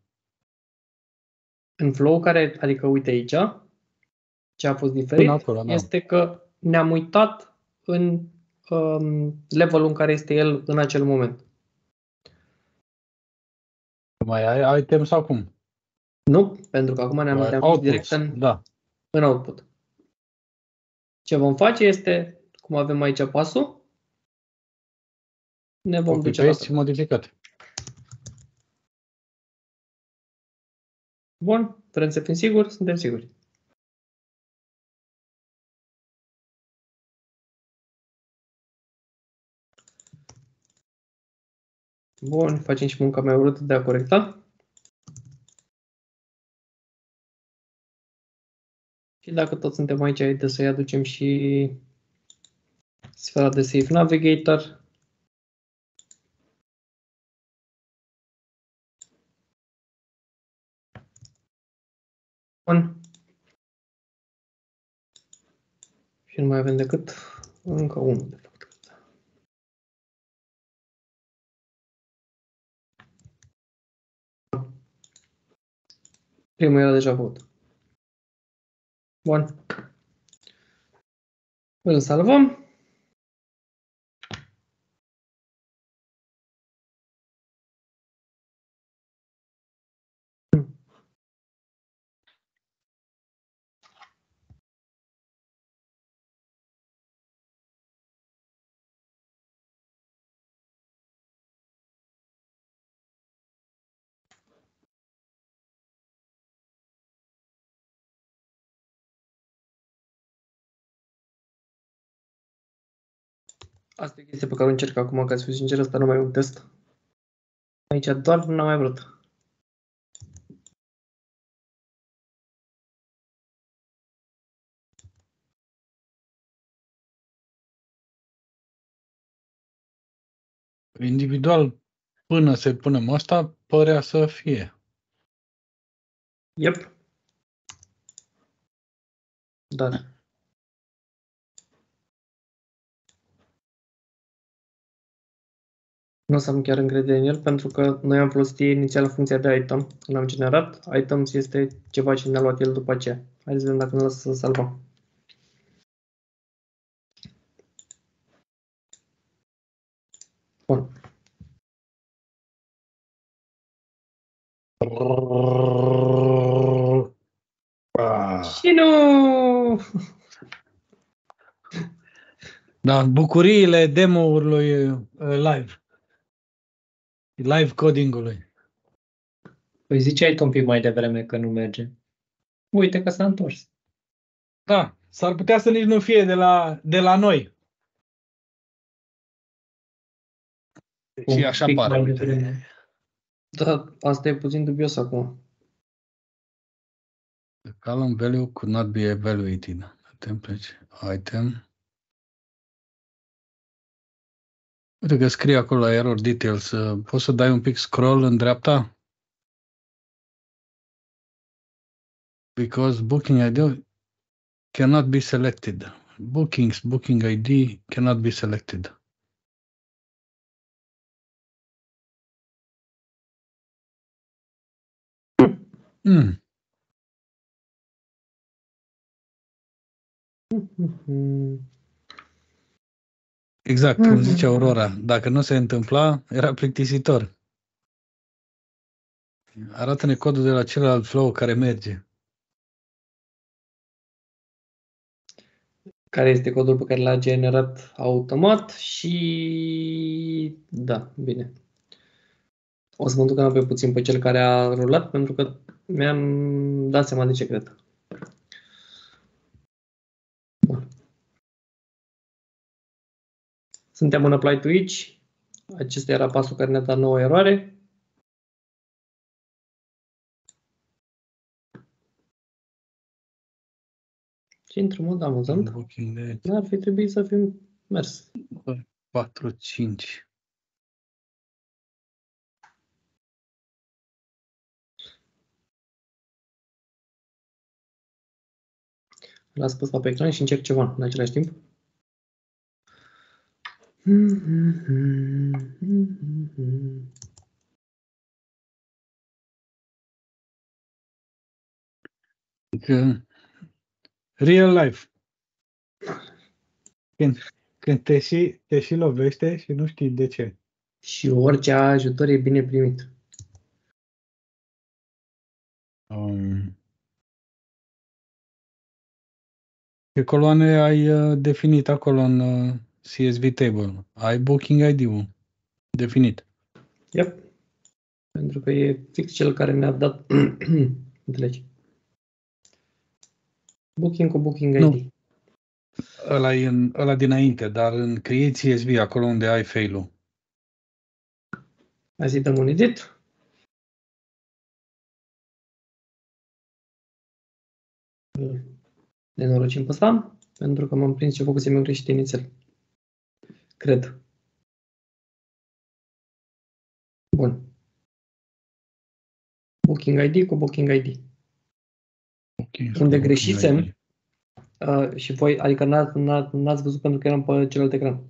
În flow care, adică uite aici, ce a fost diferit, acolo, da. este că ne-am uitat în um, levelul în care este el în acel moment. Mai ai item sau cum? Nu, pentru că acum ne-am, ne-am dus direct în, da. în output. Ce vom face este, cum avem aici pasul, ne vom duce la și modificat. Bun, vrem să fim siguri, suntem siguri. Bun, facem și munca mai urâtă de a corecta. Și dacă tot suntem aici, haideți să-i aducem și sfera de Safe Navigator. Bun. Și nu mai avem decât încă unul, de fapt. Primul era deja făcut. Bun. Îl salvăm. Asta e chestia pe care o încerc acum, ca să fiu sincer, asta nu mai e un test. Aici doar n-am mai vrut. Individual, până să punem asta, părea să fie. Yep. Dar nu o să am chiar încredere în el, pentru că noi am folosit inițial funcția de item când am generat. Items este ceva ce ne-a luat el după aceea. Haideți să vedem dacă ne lasă să salvăm. Bun. Și nu! Da, bucuriile demo-ului uh, live. Live coding-ului. Păi ziceai tu un pic mai devreme că nu merge. Uite că s-a întors. Da, s-ar putea să nici nu fie de la, de la noi. Și așa pic pare. mai Uite. devreme. Da, asta e puțin dubios acum. The column value could not be evaluated. Template item. Uite că scrie acolo la error details. Poți să dai un pic scroll în dreapta? Because booking I D cannot be selected. Bookings, booking I D cannot be selected. Mm. Exact, cum zice Aurora. Dacă nu se întâmpla, era plictisitor. Arată-ne codul de la celălalt flow care merge. Care este codul pe care l-a generat automat și... Da, bine. O să mă duc înapoi puțin pe cel care a rulat, pentru că mi-am dat seama de ce cred. Bun. Suntem în apply to each. Acesta era pasul care ne-a dat nouă eroare. Și într-un mod amuzant, n-ar fi trebuit să fim mers. patru cinci. L-a spus pe ecran și încerc ceva în același timp. Că real life. Când, când te, și, te și lovește și nu știi de ce. Și orice ajutor e bine primit. Um, ce coloane ai uh, definit acolo în uh, C S V table? Ai booking I D-ul definit. Yep. Pentru că e fix cel care ne-a dat înțelegi. Booking cu Booking I D. Nu. Ăla e în, ăla dinainte, dar în Create C S V, acolo unde ai fail-ul. Hai să-i dăm un edit. Nenorocim pe ăsta, pentru că m-am prins ce făcusem eu greșit inițial. Cred. Bun. Booking I D cu Booking I D. Okay, Unde greșisem, uh, și voi, adică n-ați, n-ați văzut pentru că eram pe celălalt ecran.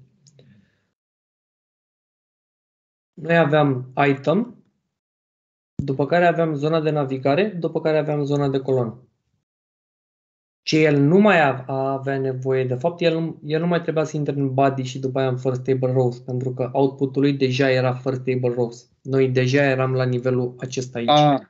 Noi aveam item, după care aveam zona de navigare, după care aveam zona de coloană. Ce el nu mai avea nevoie, de fapt, el, el nu mai trebuia să intre în body și după aia în first table rows, pentru că output-ul lui deja era first table rows. Noi deja eram la nivelul acesta aici. Ah.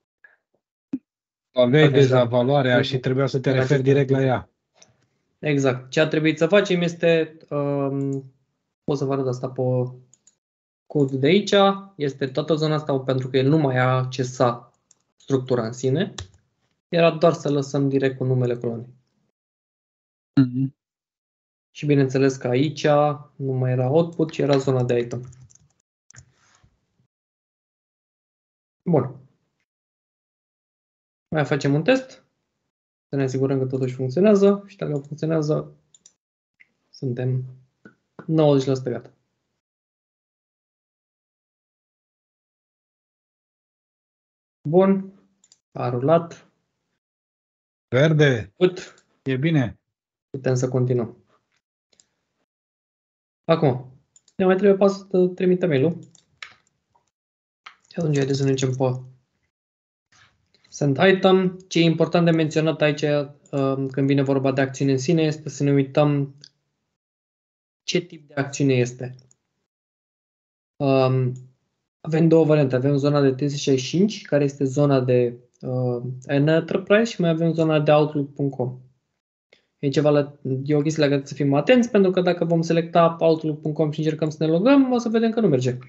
Aveai Deja. deja valoarea și trebuia să te Era referi direct la ea. Exact. Ce a trebuit să facem este, um, pot să vă arăt asta pe codul de aici, este toată zona asta, pentru că el nu mai a accesat structura în sine, era doar să lăsăm direct cu numele coloanei. Mm-hmm. Și bineînțeles că aici nu mai era output, ci era zona de item. Bun. Mai facem un test, să ne asigurăm că totuși funcționează și dacă funcționează, suntem nouăzeci la sută gata. Bun, a rulat. Verde, Put. e bine. Putem să continuăm. Acum, ne mai trebuie pasul să trimită mail-ul. Și atunci haideți să ne ducem pe Send Item. Ce e important de menționat aici, când vine vorba de acțiune în sine, este să ne uităm ce tip de acțiune este. Um, avem două variante. Avem zona de T S șaizeci și cinci, care este zona de uh, Enterprise, și mai avem zona de Outlook punct com. E ceva la, e o chestie la care să fim atenți, pentru că dacă vom selecta Outlook punct com și încercăm să ne logăm, o să vedem că nu merge.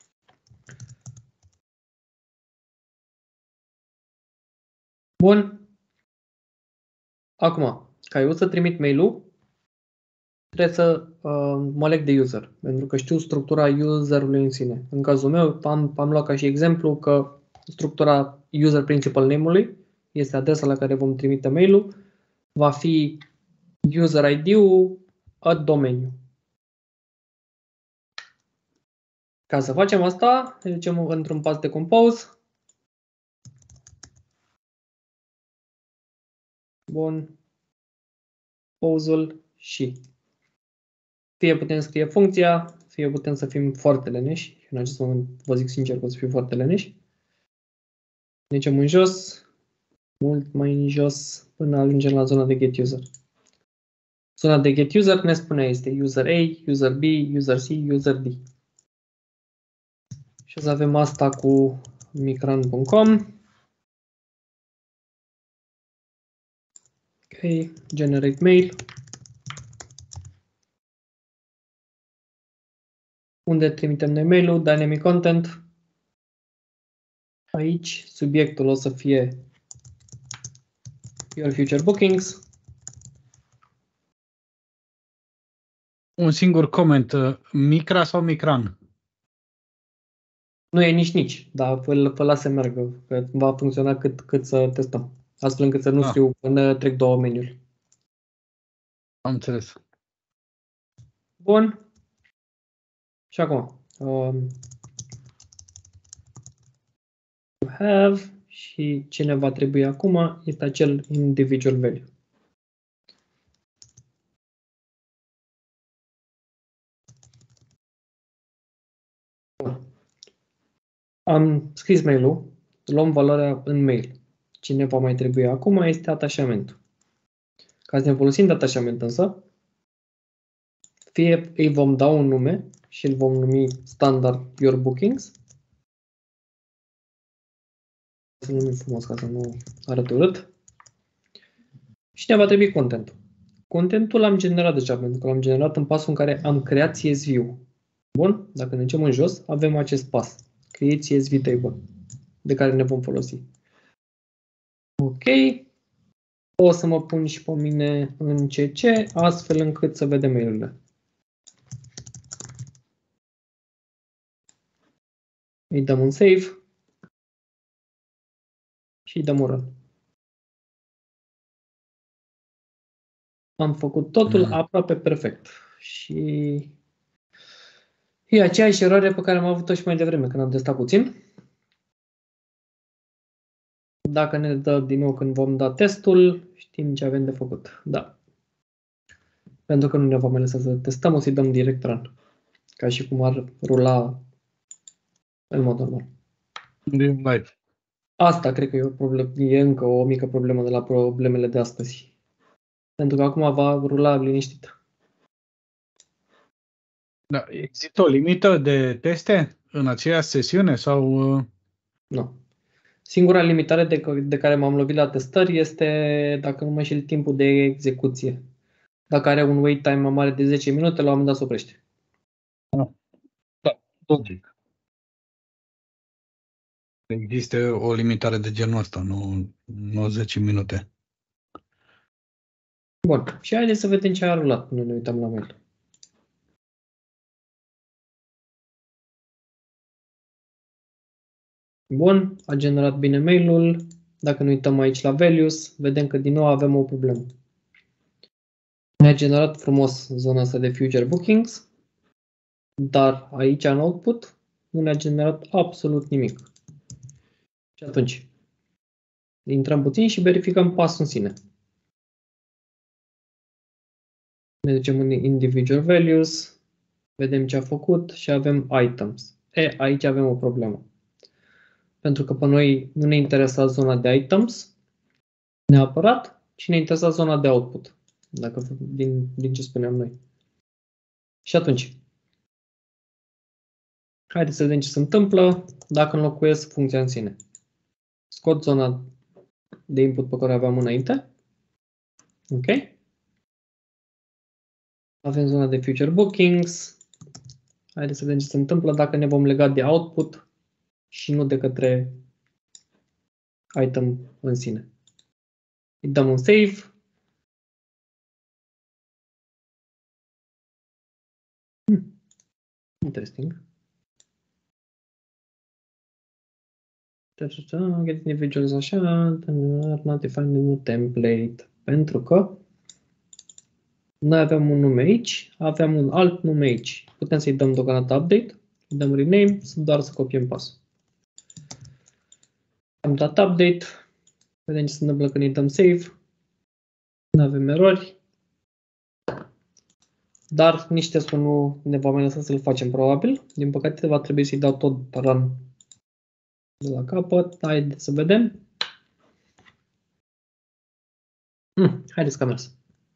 Bun. Acum, ca eu să trimit mail-ul, trebuie să uh, mă leg de user, pentru că știu structura userului în sine. În cazul meu, am, am luat ca și exemplu că structura user principal name-ului este adresa la care vom trimite mail-ul, va fi user I D-ul at domeniu. Ca să facem asta, ne ducem într-un pas de compose. Bun. Compose-ul și fie putem scrie funcția, fie putem să fim foarte leneși. Și în acest moment, vă zic sincer, că o să fiu foarte leneși. Ne ducem în jos, mult mai în jos, până ajungem la zona de get user. Zona de get user ne spune este user A, user B, user C, user D. Și o să avem asta cu micran punct com. Ok, generate mail. Unde trimitem noi mail-ul? Dynamic content. Aici subiectul o să fie your future bookings. Un singur coment, micra sau micran? Nu e nici nici, dar îl, îl las să meargă, că va funcționa cât, cât să testăm. Astfel încât să nu Ah. scriu până trec două meniuri. Am înțeles. Bun. Și acum. Um, have și ce ne va trebui acum este acel individual value. Bun. Am scris mail-ul, luăm valoarea în mail. Ce ne va mai trebui acum este atașamentul. Ca să ne folosim de atașament însă, fie îi vom da un nume și îl vom numi standard your bookings, să numim frumos ca să nu arăt urât. Și ne va trebui contentul. Contentul l-am generat deja, pentru că l-am generat în pasul în care am creat C S V-ul. Bun? Dacă ne ducem în jos, avem acest pas. Create C S V table, de care ne vom folosi. Ok. O să mă pun și pe mine în C C, astfel încât să vedem mail-urile. Îi dăm un save și îi dăm un run. Am făcut totul mm. aproape perfect. Și e aceeași eroare pe care am avut-o și mai devreme, când am testat puțin. Dacă ne dă din nou când vom da testul, știm ce avem de făcut. Da. Pentru că nu ne va mai lăsa să testăm, o să-i dăm direct run. Ca și cum ar rula în mod normal. Din live. Asta cred că e, o problemă, e încă o mică problemă de la problemele de astăzi. Pentru că acum va rula liniștit. Da, există o limită de teste în aceeași sesiune sau? Nu. Singura limitare de, de care m-am lovit la testări este, dacă nu mă înșel, timpul de execuție. Dacă are un wait time mai mare de zece minute, la un moment dat se oprește. Da, logic. Există o limitare de genul ăsta, nu, nu zece minute. Bun. Și haideți să vedem ce a rulat până ne uităm la mail. Bun, a generat bine mail-ul. Dacă ne uităm aici la values, vedem că din nou avem o problemă. Ne-a generat frumos zona asta de future bookings, dar aici în output nu ne-a generat absolut nimic. Și atunci, intrăm puțin și verificăm pasul în sine. Ne ducem în individual values, vedem ce a făcut și avem items. E, aici avem o problemă. Pentru că pe noi nu ne interesa zona de items neapărat, ci ne interesa zona de output, dacă, din, din ce spuneam noi. Și atunci, haideți să vedem ce se întâmplă dacă înlocuiesc funcția în sine. Scot zona de input pe care o aveam înainte. Ok. Avem zona de future bookings. Haideți să vedem ce se întâmplă dacă ne vom lega de output și nu de către item în sine. Îi dăm un save. Hmm. Interesting. Get individuals așa, not defined new template. Pentru că noi avem un nume aici, avem un alt nume aici. Putem să-i dăm deocamdată update, îi dăm rename, doar să copiem pasul. Am dat update, vedem ce se întâmplă când îi dăm save. Nu avem erori. Dar nici testul nu ne va mai lăsa să-l facem probabil. Din păcate va trebui să-i dau tot run de la capăt. Haideți să vedem. Hmm, haideți că a mers.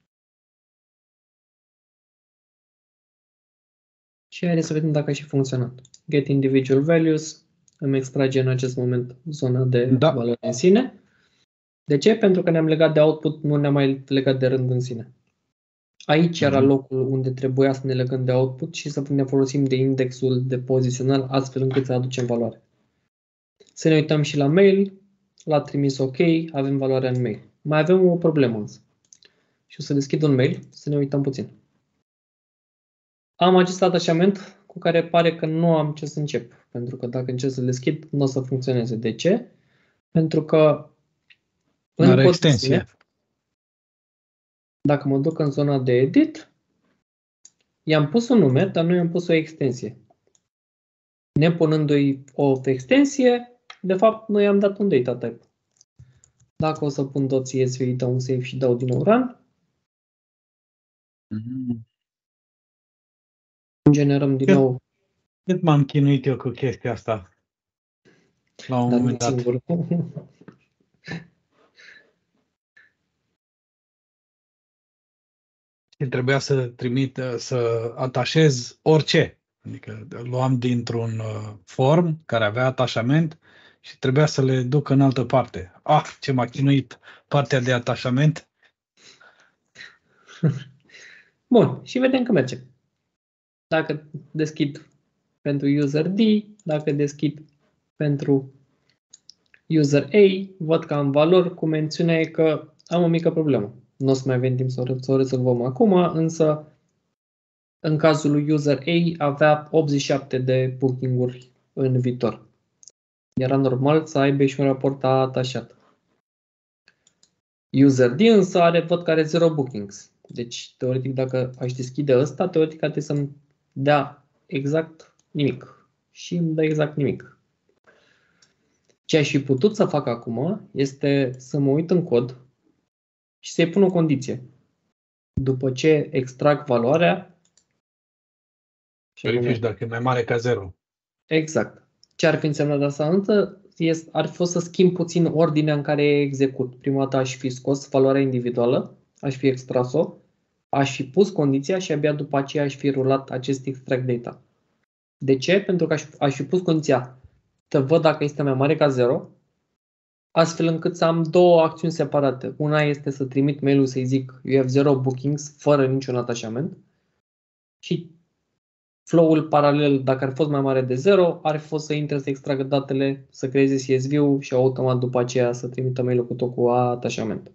Și haideți să vedem dacă a și funcționat. Get individual values. Îmi extrage în acest moment zona de da. Valoare în sine. De ce? Pentru că ne-am legat de output, nu ne-am mai legat de rând în sine. Aici era locul unde trebuia să ne legăm de output și să ne folosim de indexul de pozițional astfel încât să aducem valoare. Să ne uităm și la mail, l-a trimis ok, avem valoarea în mail. Mai avem o problemă însă. Și o să deschid un mail, să ne uităm puțin. Am acest atașament cu care pare că nu am ce să încep. Pentru că dacă încerc să-l deschid, nu o să funcționeze. De ce? Pentru că în are extensie. Dacă mă duc în zona de edit, i-am pus un nume, dar nu i-am pus o extensie. Nepunându-i o extensie, de fapt, noi i-am dat un data type. Dacă o să pun .csv, îi dau un save și dau din nou run, mm-hmm. generăm din cât, nou. Cât m-am chinuit eu cu chestia asta? La un dar moment dat. Singur. Și trebuia să trimit, să atașez orice. Adică luam dintr-un form care avea atașament și trebuia să le duc în altă parte. Ah, ce m-a chinuit partea de atașament. Bun, și vedem că merge. Dacă deschid pentru user D, dacă deschid pentru user A, văd că am valori cu mențiunea că am o mică problemă. Nu o să mai avem timp să o rezolvăm acum, însă în cazul lui user A avea optzeci și șapte de booking-uri în viitor. Era normal să aibă și un raport atașat. User D însă are, văd că are zero bookings. Deci, teoretic, dacă aș deschide ăsta, teoretic trebuie să-mi dea exact nimic. Și îmi dă exact nimic. Ce aș fi putut să fac acum este să mă uit în cod și să-i pun o condiție. După ce extrag valoarea, Verifici dacă e mai mare ca zero. Exact. Ce ar fi însemnat asta? Însă ar fi fost să schimb puțin ordinea în care execut. Prima dată aș fi scos valoarea individuală, aș fi extras-o, aș fi pus condiția și abia după aceea aș fi rulat acest extract data. De ce? Pentru că aș, aș fi pus condiția să văd dacă este mai mare ca zero, astfel încât să am două acțiuni separate. Una este să trimit mail-ul să-i zic you have zero bookings fără niciun atașament și flow-ul paralel, dacă ar fi fost mai mare de zero, ar fi fost să intre să extragă datele, să creeze C S V-ul și automat după aceea să trimită mail-ul cu tot cu atașament.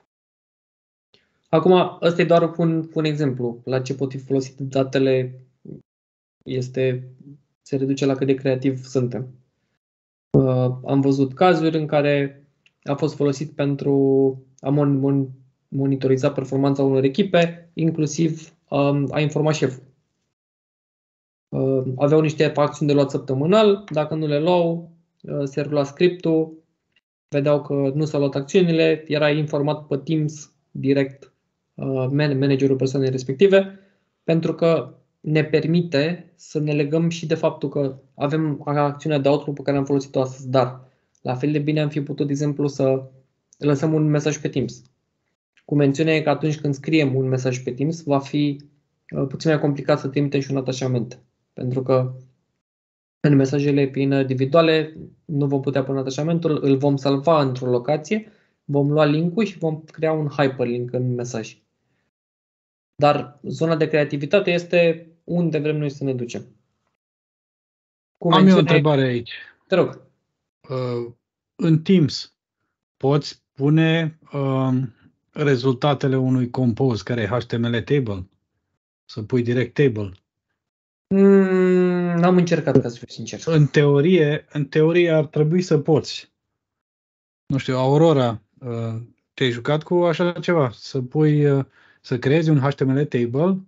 Acum, ăsta e doar un, un exemplu. La ce pot fi folosite datele este, se reduce la cât de creativ suntem. Uh, am văzut cazuri în care a fost folosit pentru a mon- mon- monitoriza performanța unor echipe, inclusiv um, a informa șeful. Uh, aveau niște acțiuni de luat săptămânal, dacă nu le luau, uh, se rula scriptul, vedeau că nu s-au luat acțiunile, era informat pe Teams direct uh, managerul persoanei respective, pentru că ne permite să ne legăm și de faptul că avem acțiunea de Outlook pe care am folosit-o astăzi, dar la fel de bine am fi putut, de exemplu, să lăsăm un mesaj pe Teams. Cu mențiunea că atunci când scriem un mesaj pe Teams, va fi uh, puțin mai complicat să trimitem și un atașament. Pentru că în mesajele individuale nu vom putea pune atașamentul, îl vom salva într-o locație, vom lua link-ul și vom crea un hyperlink în mesaj. Dar zona de creativitate este unde vrem noi să ne ducem. Cu Am eu o întrebare aici. Te rog. Uh, în Teams poți pune uh, rezultatele unui compose care e H T M L table? Să pui direct table? Mm, n-am încercat, ca să fiu sincer. În teorie, în teorie ar trebui să poți. Nu știu, Aurora, uh, te-ai jucat cu așa ceva? Să pui, uh, să creezi un H T M L table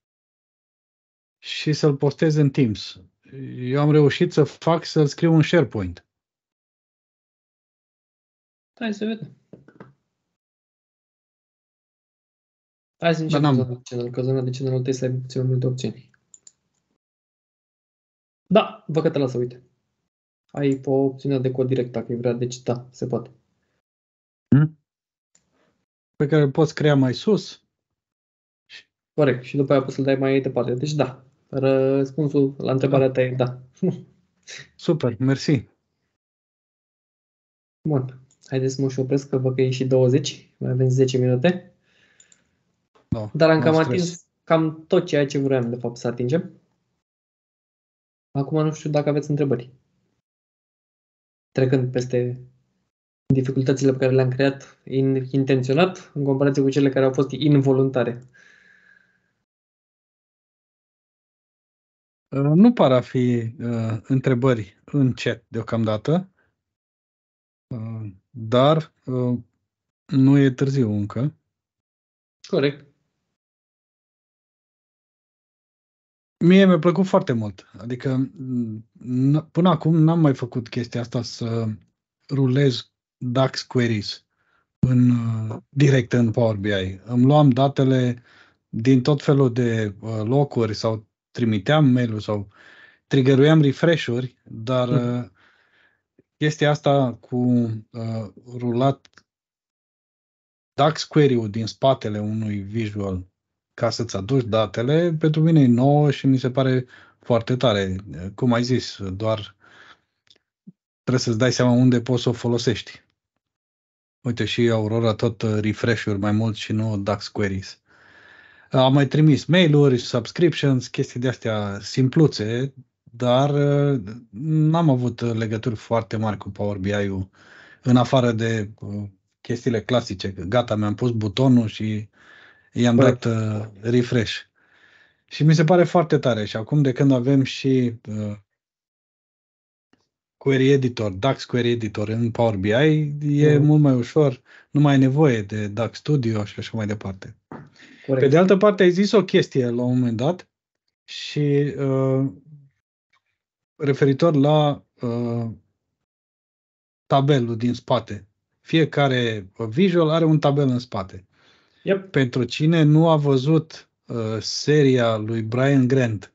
și să-l postezi în Teams. Eu am reușit să fac să-l scriu în SharePoint. Hai să vedem. Hai să începem zona de channel, că zona de channel trebuie să aibă puțin multe opțiuni. Da, vă că te lasă, uite. Ai pe opțiunea de cod direct, dacă e vrea, deci da, se poate. Hmm? Pe care îl poți crea mai sus. Corect, și după aia poți să-l dai mai departe. Deci da, răspunsul la întrebarea ta e da. Super, mersi. Bun, haideți să mă și opresc, că văd că e și douăzeci, mai avem zece minute. No, Dar am no cam stres. atins cam tot ceea ce vreau de fapt să atingem. Acum nu știu dacă aveți întrebări. Trecând peste dificultățile pe care le-am creat intenționat, în comparație cu cele care au fost involuntare. Nu par a fi uh, întrebări în chat deocamdată, uh, dar uh, nu e târziu încă. Corect. Mie mi-a plăcut foarte mult. Adică până acum n-am mai făcut chestia asta să rulez D A X queries în, direct în Power B I. Îmi luam datele din tot felul de uh, locuri sau trimiteam mail-ul sau triggeruiam refresh-uri, dar uh, chestia asta cu uh, rulat D A X query-ul din spatele unui visual ca să-ți aduci datele, pentru mine e nouă și mi se pare foarte tare. Cum ai zis, doar trebuie să-ți dai seama unde poți să o folosești. Uite, și Aurora tot refresh-uri mai mult și nu Dax queries. Am mai trimis mail-uri, subscriptions, chestii de-astea simpluțe, dar n-am avut legături foarte mari cu Power B I-ul, în afară de chestiile clasice. Gata, mi-am pus butonul și i-am Corect. dat uh, refresh. Și mi se pare foarte tare. Și acum de când avem și uh, Query Editor, Dax Query Editor în Power B I, e Mhm. mult mai ușor, nu mai ai nevoie de Dax Studio și așa mai departe. Corect. Pe de altă parte, ai zis o chestie la un moment dat și uh, referitor la uh, tabelul din spate. Fiecare visual are un tabel în spate. Yep. Pentru cine nu a văzut uh, seria lui Brian Grant,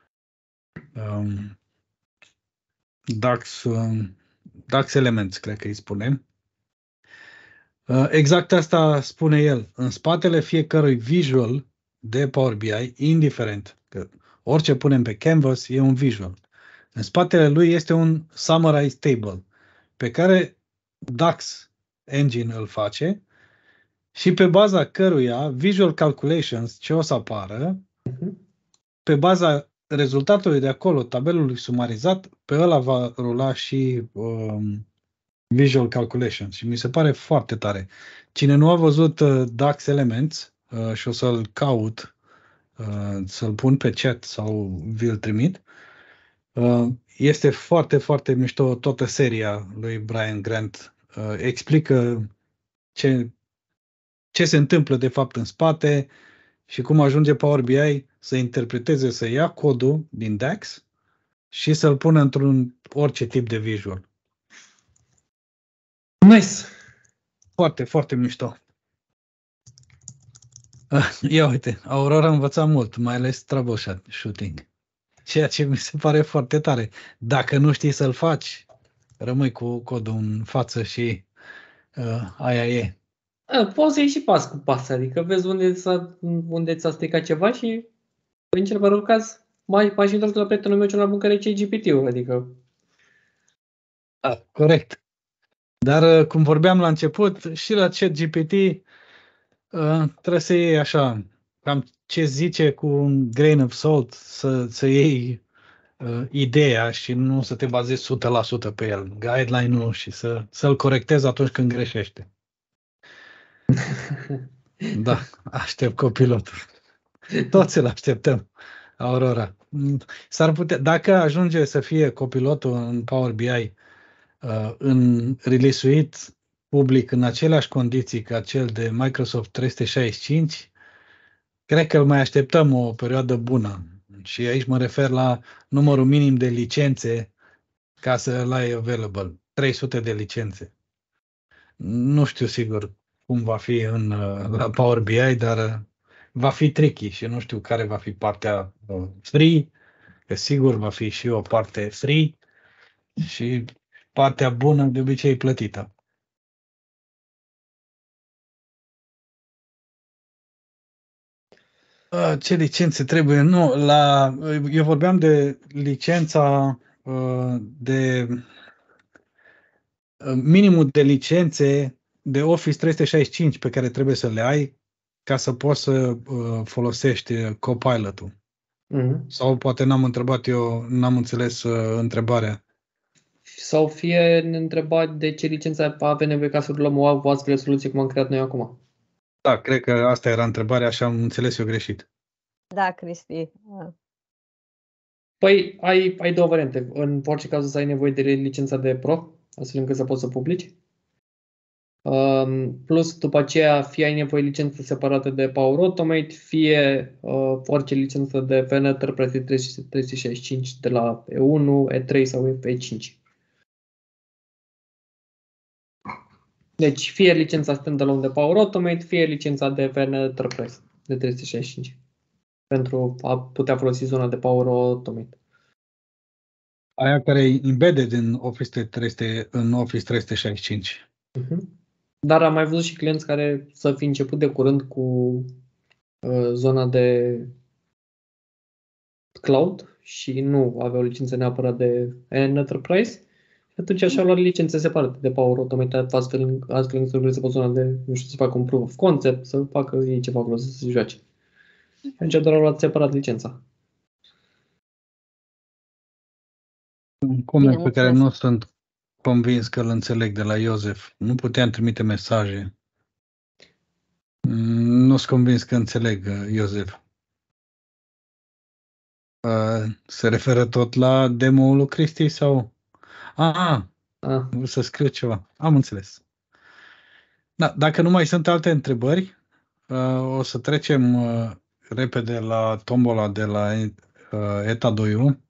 um, Dax, um, Dax Elements, cred că îi spunem, uh, exact asta spune el. În spatele fiecărui visual de Power B I, indiferent că orice punem pe canvas, e un visual. În spatele lui este un summarized table pe care Dax Engine îl face și pe baza căruia Visual Calculations, ce o să apară, Mhm. pe baza rezultatului de acolo, tabelului sumarizat, pe ăla va rula și um, Visual Calculations și mi se pare foarte tare. Cine nu a văzut uh, Dax Elements uh, și o să-l caut, uh, să-l pun pe chat sau vi-l trimit, uh, este foarte, foarte mișto toată seria lui Brian Grant. Uh, explică ce, ce se întâmplă de fapt în spate și cum ajunge Power B I să interpreteze, să ia codul din Dax și să-l pună într-un orice tip de visual. Nice. Foarte, foarte mișto. Ia uite, Aurora a învățat mult, mai ales troubleshooting. Ceea ce mi se pare foarte tare. Dacă nu știi să-l faci, rămâi cu codul în față și uh, aia e. A, poți să iei și pas cu pas, adică vezi unde ți-a, unde ți-a stricat ceva și în cel mai rău caz mai m-aș întors la prietenul meu cel mai bun care e G P T-ul, adică Da, corect. Dar uh, cum vorbeam la început, și la ChatGPT uh, trebuie să iei așa, cam ce zice cu un grain of salt, să, să iei uh, ideea și nu să te bazezi o sută la sută pe el, guideline-ul și să, să-l corectezi atunci când greșește. Da, aștept copilotul. Toți îl așteptăm, Aurora. S-ar putea, dacă ajunge să fie copilotul în Power B I uh, în release-uit public în aceleași condiții ca cel de Microsoft trei sute șaizeci și cinci, cred că îl mai așteptăm o perioadă bună. Și aici mă refer la numărul minim de licențe ca să-l ai available. trei sute de licențe. Nu știu sigur cum va fi în, uh, la Power B I, dar uh, va fi tricky și nu știu care va fi partea uh, free, că sigur va fi și o parte free și partea bună de obicei plătită. Uh, Ce licențe trebuie? Nu, la, eu vorbeam de licența uh, de uh, minimul de licențe de Office trei sute șaizeci și cinci pe care trebuie să le ai ca să poți să uh, folosești uh, Copilot-ul. Mhm. Sau poate n-am întrebat eu, n-am înțeles uh, întrebarea. Sau fie ne întrebat de ce licență avem nevoie ca să rulăm o, o astfel de soluție cum am creat noi acum. Da, cred că asta era întrebarea, așa am înțeles eu greșit. Da, Cristi. Păi ai, ai două variante. În orice caz să ai nevoie de licența de Pro, astfel încât să poți să publici. Um, plus, după aceea, fie ai nevoie de licență separată de Power Automate, fie uh, orice licență de V N Enterprise trei sute șaizeci și cinci de la E unu, E trei sau E cinci. Deci, fie licența standalone de Power Automate, fie licența de V N Enterprise de trei sute șaizeci și cinci. Pentru a putea folosi zona de Power Automate. Aia care e embedded în Office trei sute, în Office trei sute șaizeci și cinci. Uh-huh. Dar am mai văzut și clienți care să fi început de curând cu uh, zona de cloud și nu aveau licență neapărat de Enterprise. Atunci așa luat licențe separate de Power Automate, astfel, astfel încât să lucreze pe zona de, nu știu, să facă un proof of concept, să facă ei ceva acolo, să se joace. Atunci doar au luat separat licența. Un coment pe care nu sunt convins că îl înțeleg de la Iosef. Nu puteam trimite mesaje. Nu sunt convins că înțeleg, Iosef. Se referă tot la demo-ul lui Cristi sau... Ah, Ah. să scriu ceva. Am înțeles. Da, dacă nu mai sunt alte întrebări, o să trecem repede la tombola de la ETA doi U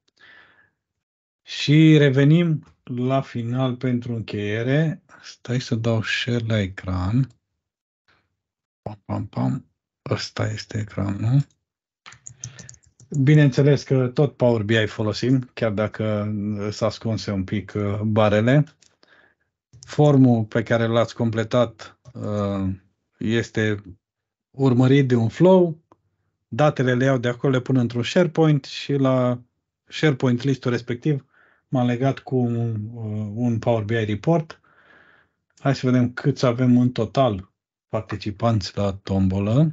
și revenim la final pentru încheiere. Stai să dau share la ecran. Pam, pam, pam. Ăsta este ecranul. Bineînțeles că tot Power B I folosim, chiar dacă s-a ascunse un pic barele. Formul pe care l-ați completat este urmărit de un flow, datele le iau de acolo, le pun într-un SharePoint și la SharePoint listul respectiv m-am legat cu un, un Power B I report. Hai să vedem câți avem în total participanți la tombolă.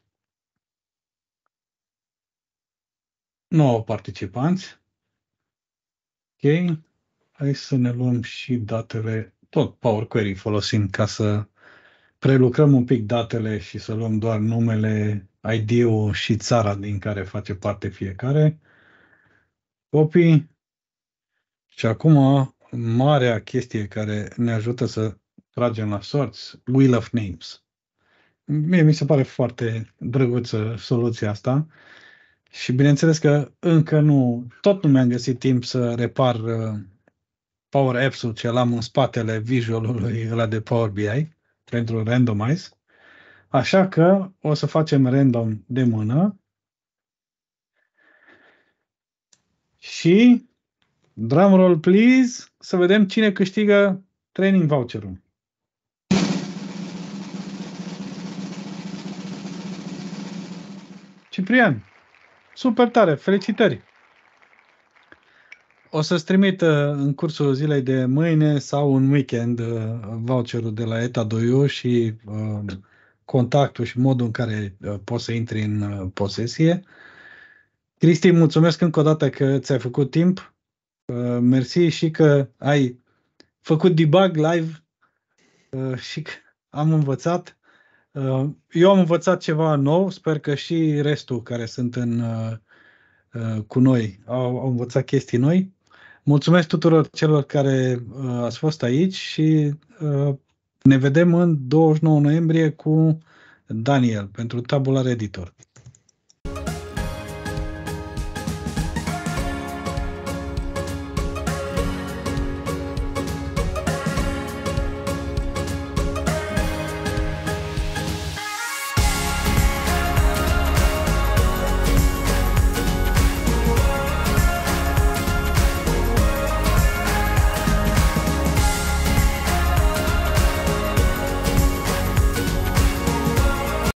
nouă participanți. Ok. Hai să ne luăm și datele, tot Power Query folosim ca să prelucrăm un pic datele și să luăm doar numele, I D-ul și țara din care face parte fiecare. Copy. Și acum, marea chestie care ne ajută să tragem la sorți, Wheel of Names. Mie mi se pare foarte drăguță soluția asta. Și bineînțeles că încă nu, tot nu mi-am găsit timp să repar uh, Power Apps-ul ce l-am în spatele visualului ăla de Power B I pentru randomize. Așa că o să facem random de mână și drumroll please, să vedem cine câștigă training voucher-ul. Ciprian, super tare, felicitări! O să-ți trimit în cursul zilei de mâine sau în weekend voucherul de la ETA doi U și uh, contactul și modul în care uh, poți să intri în uh, posesie. Cristi, mulțumesc încă o dată că ți-ai făcut timp. Uh, mersi și că ai făcut debug live uh, și că am învățat. Uh, eu am învățat ceva nou, sper că și restul care sunt în, uh, uh, cu noi au, au învățat chestii noi. Mulțumesc tuturor celor care uh, ați fost aici și uh, ne vedem în douăzeci și nouă noiembrie cu Daniel pentru Tabular Editor.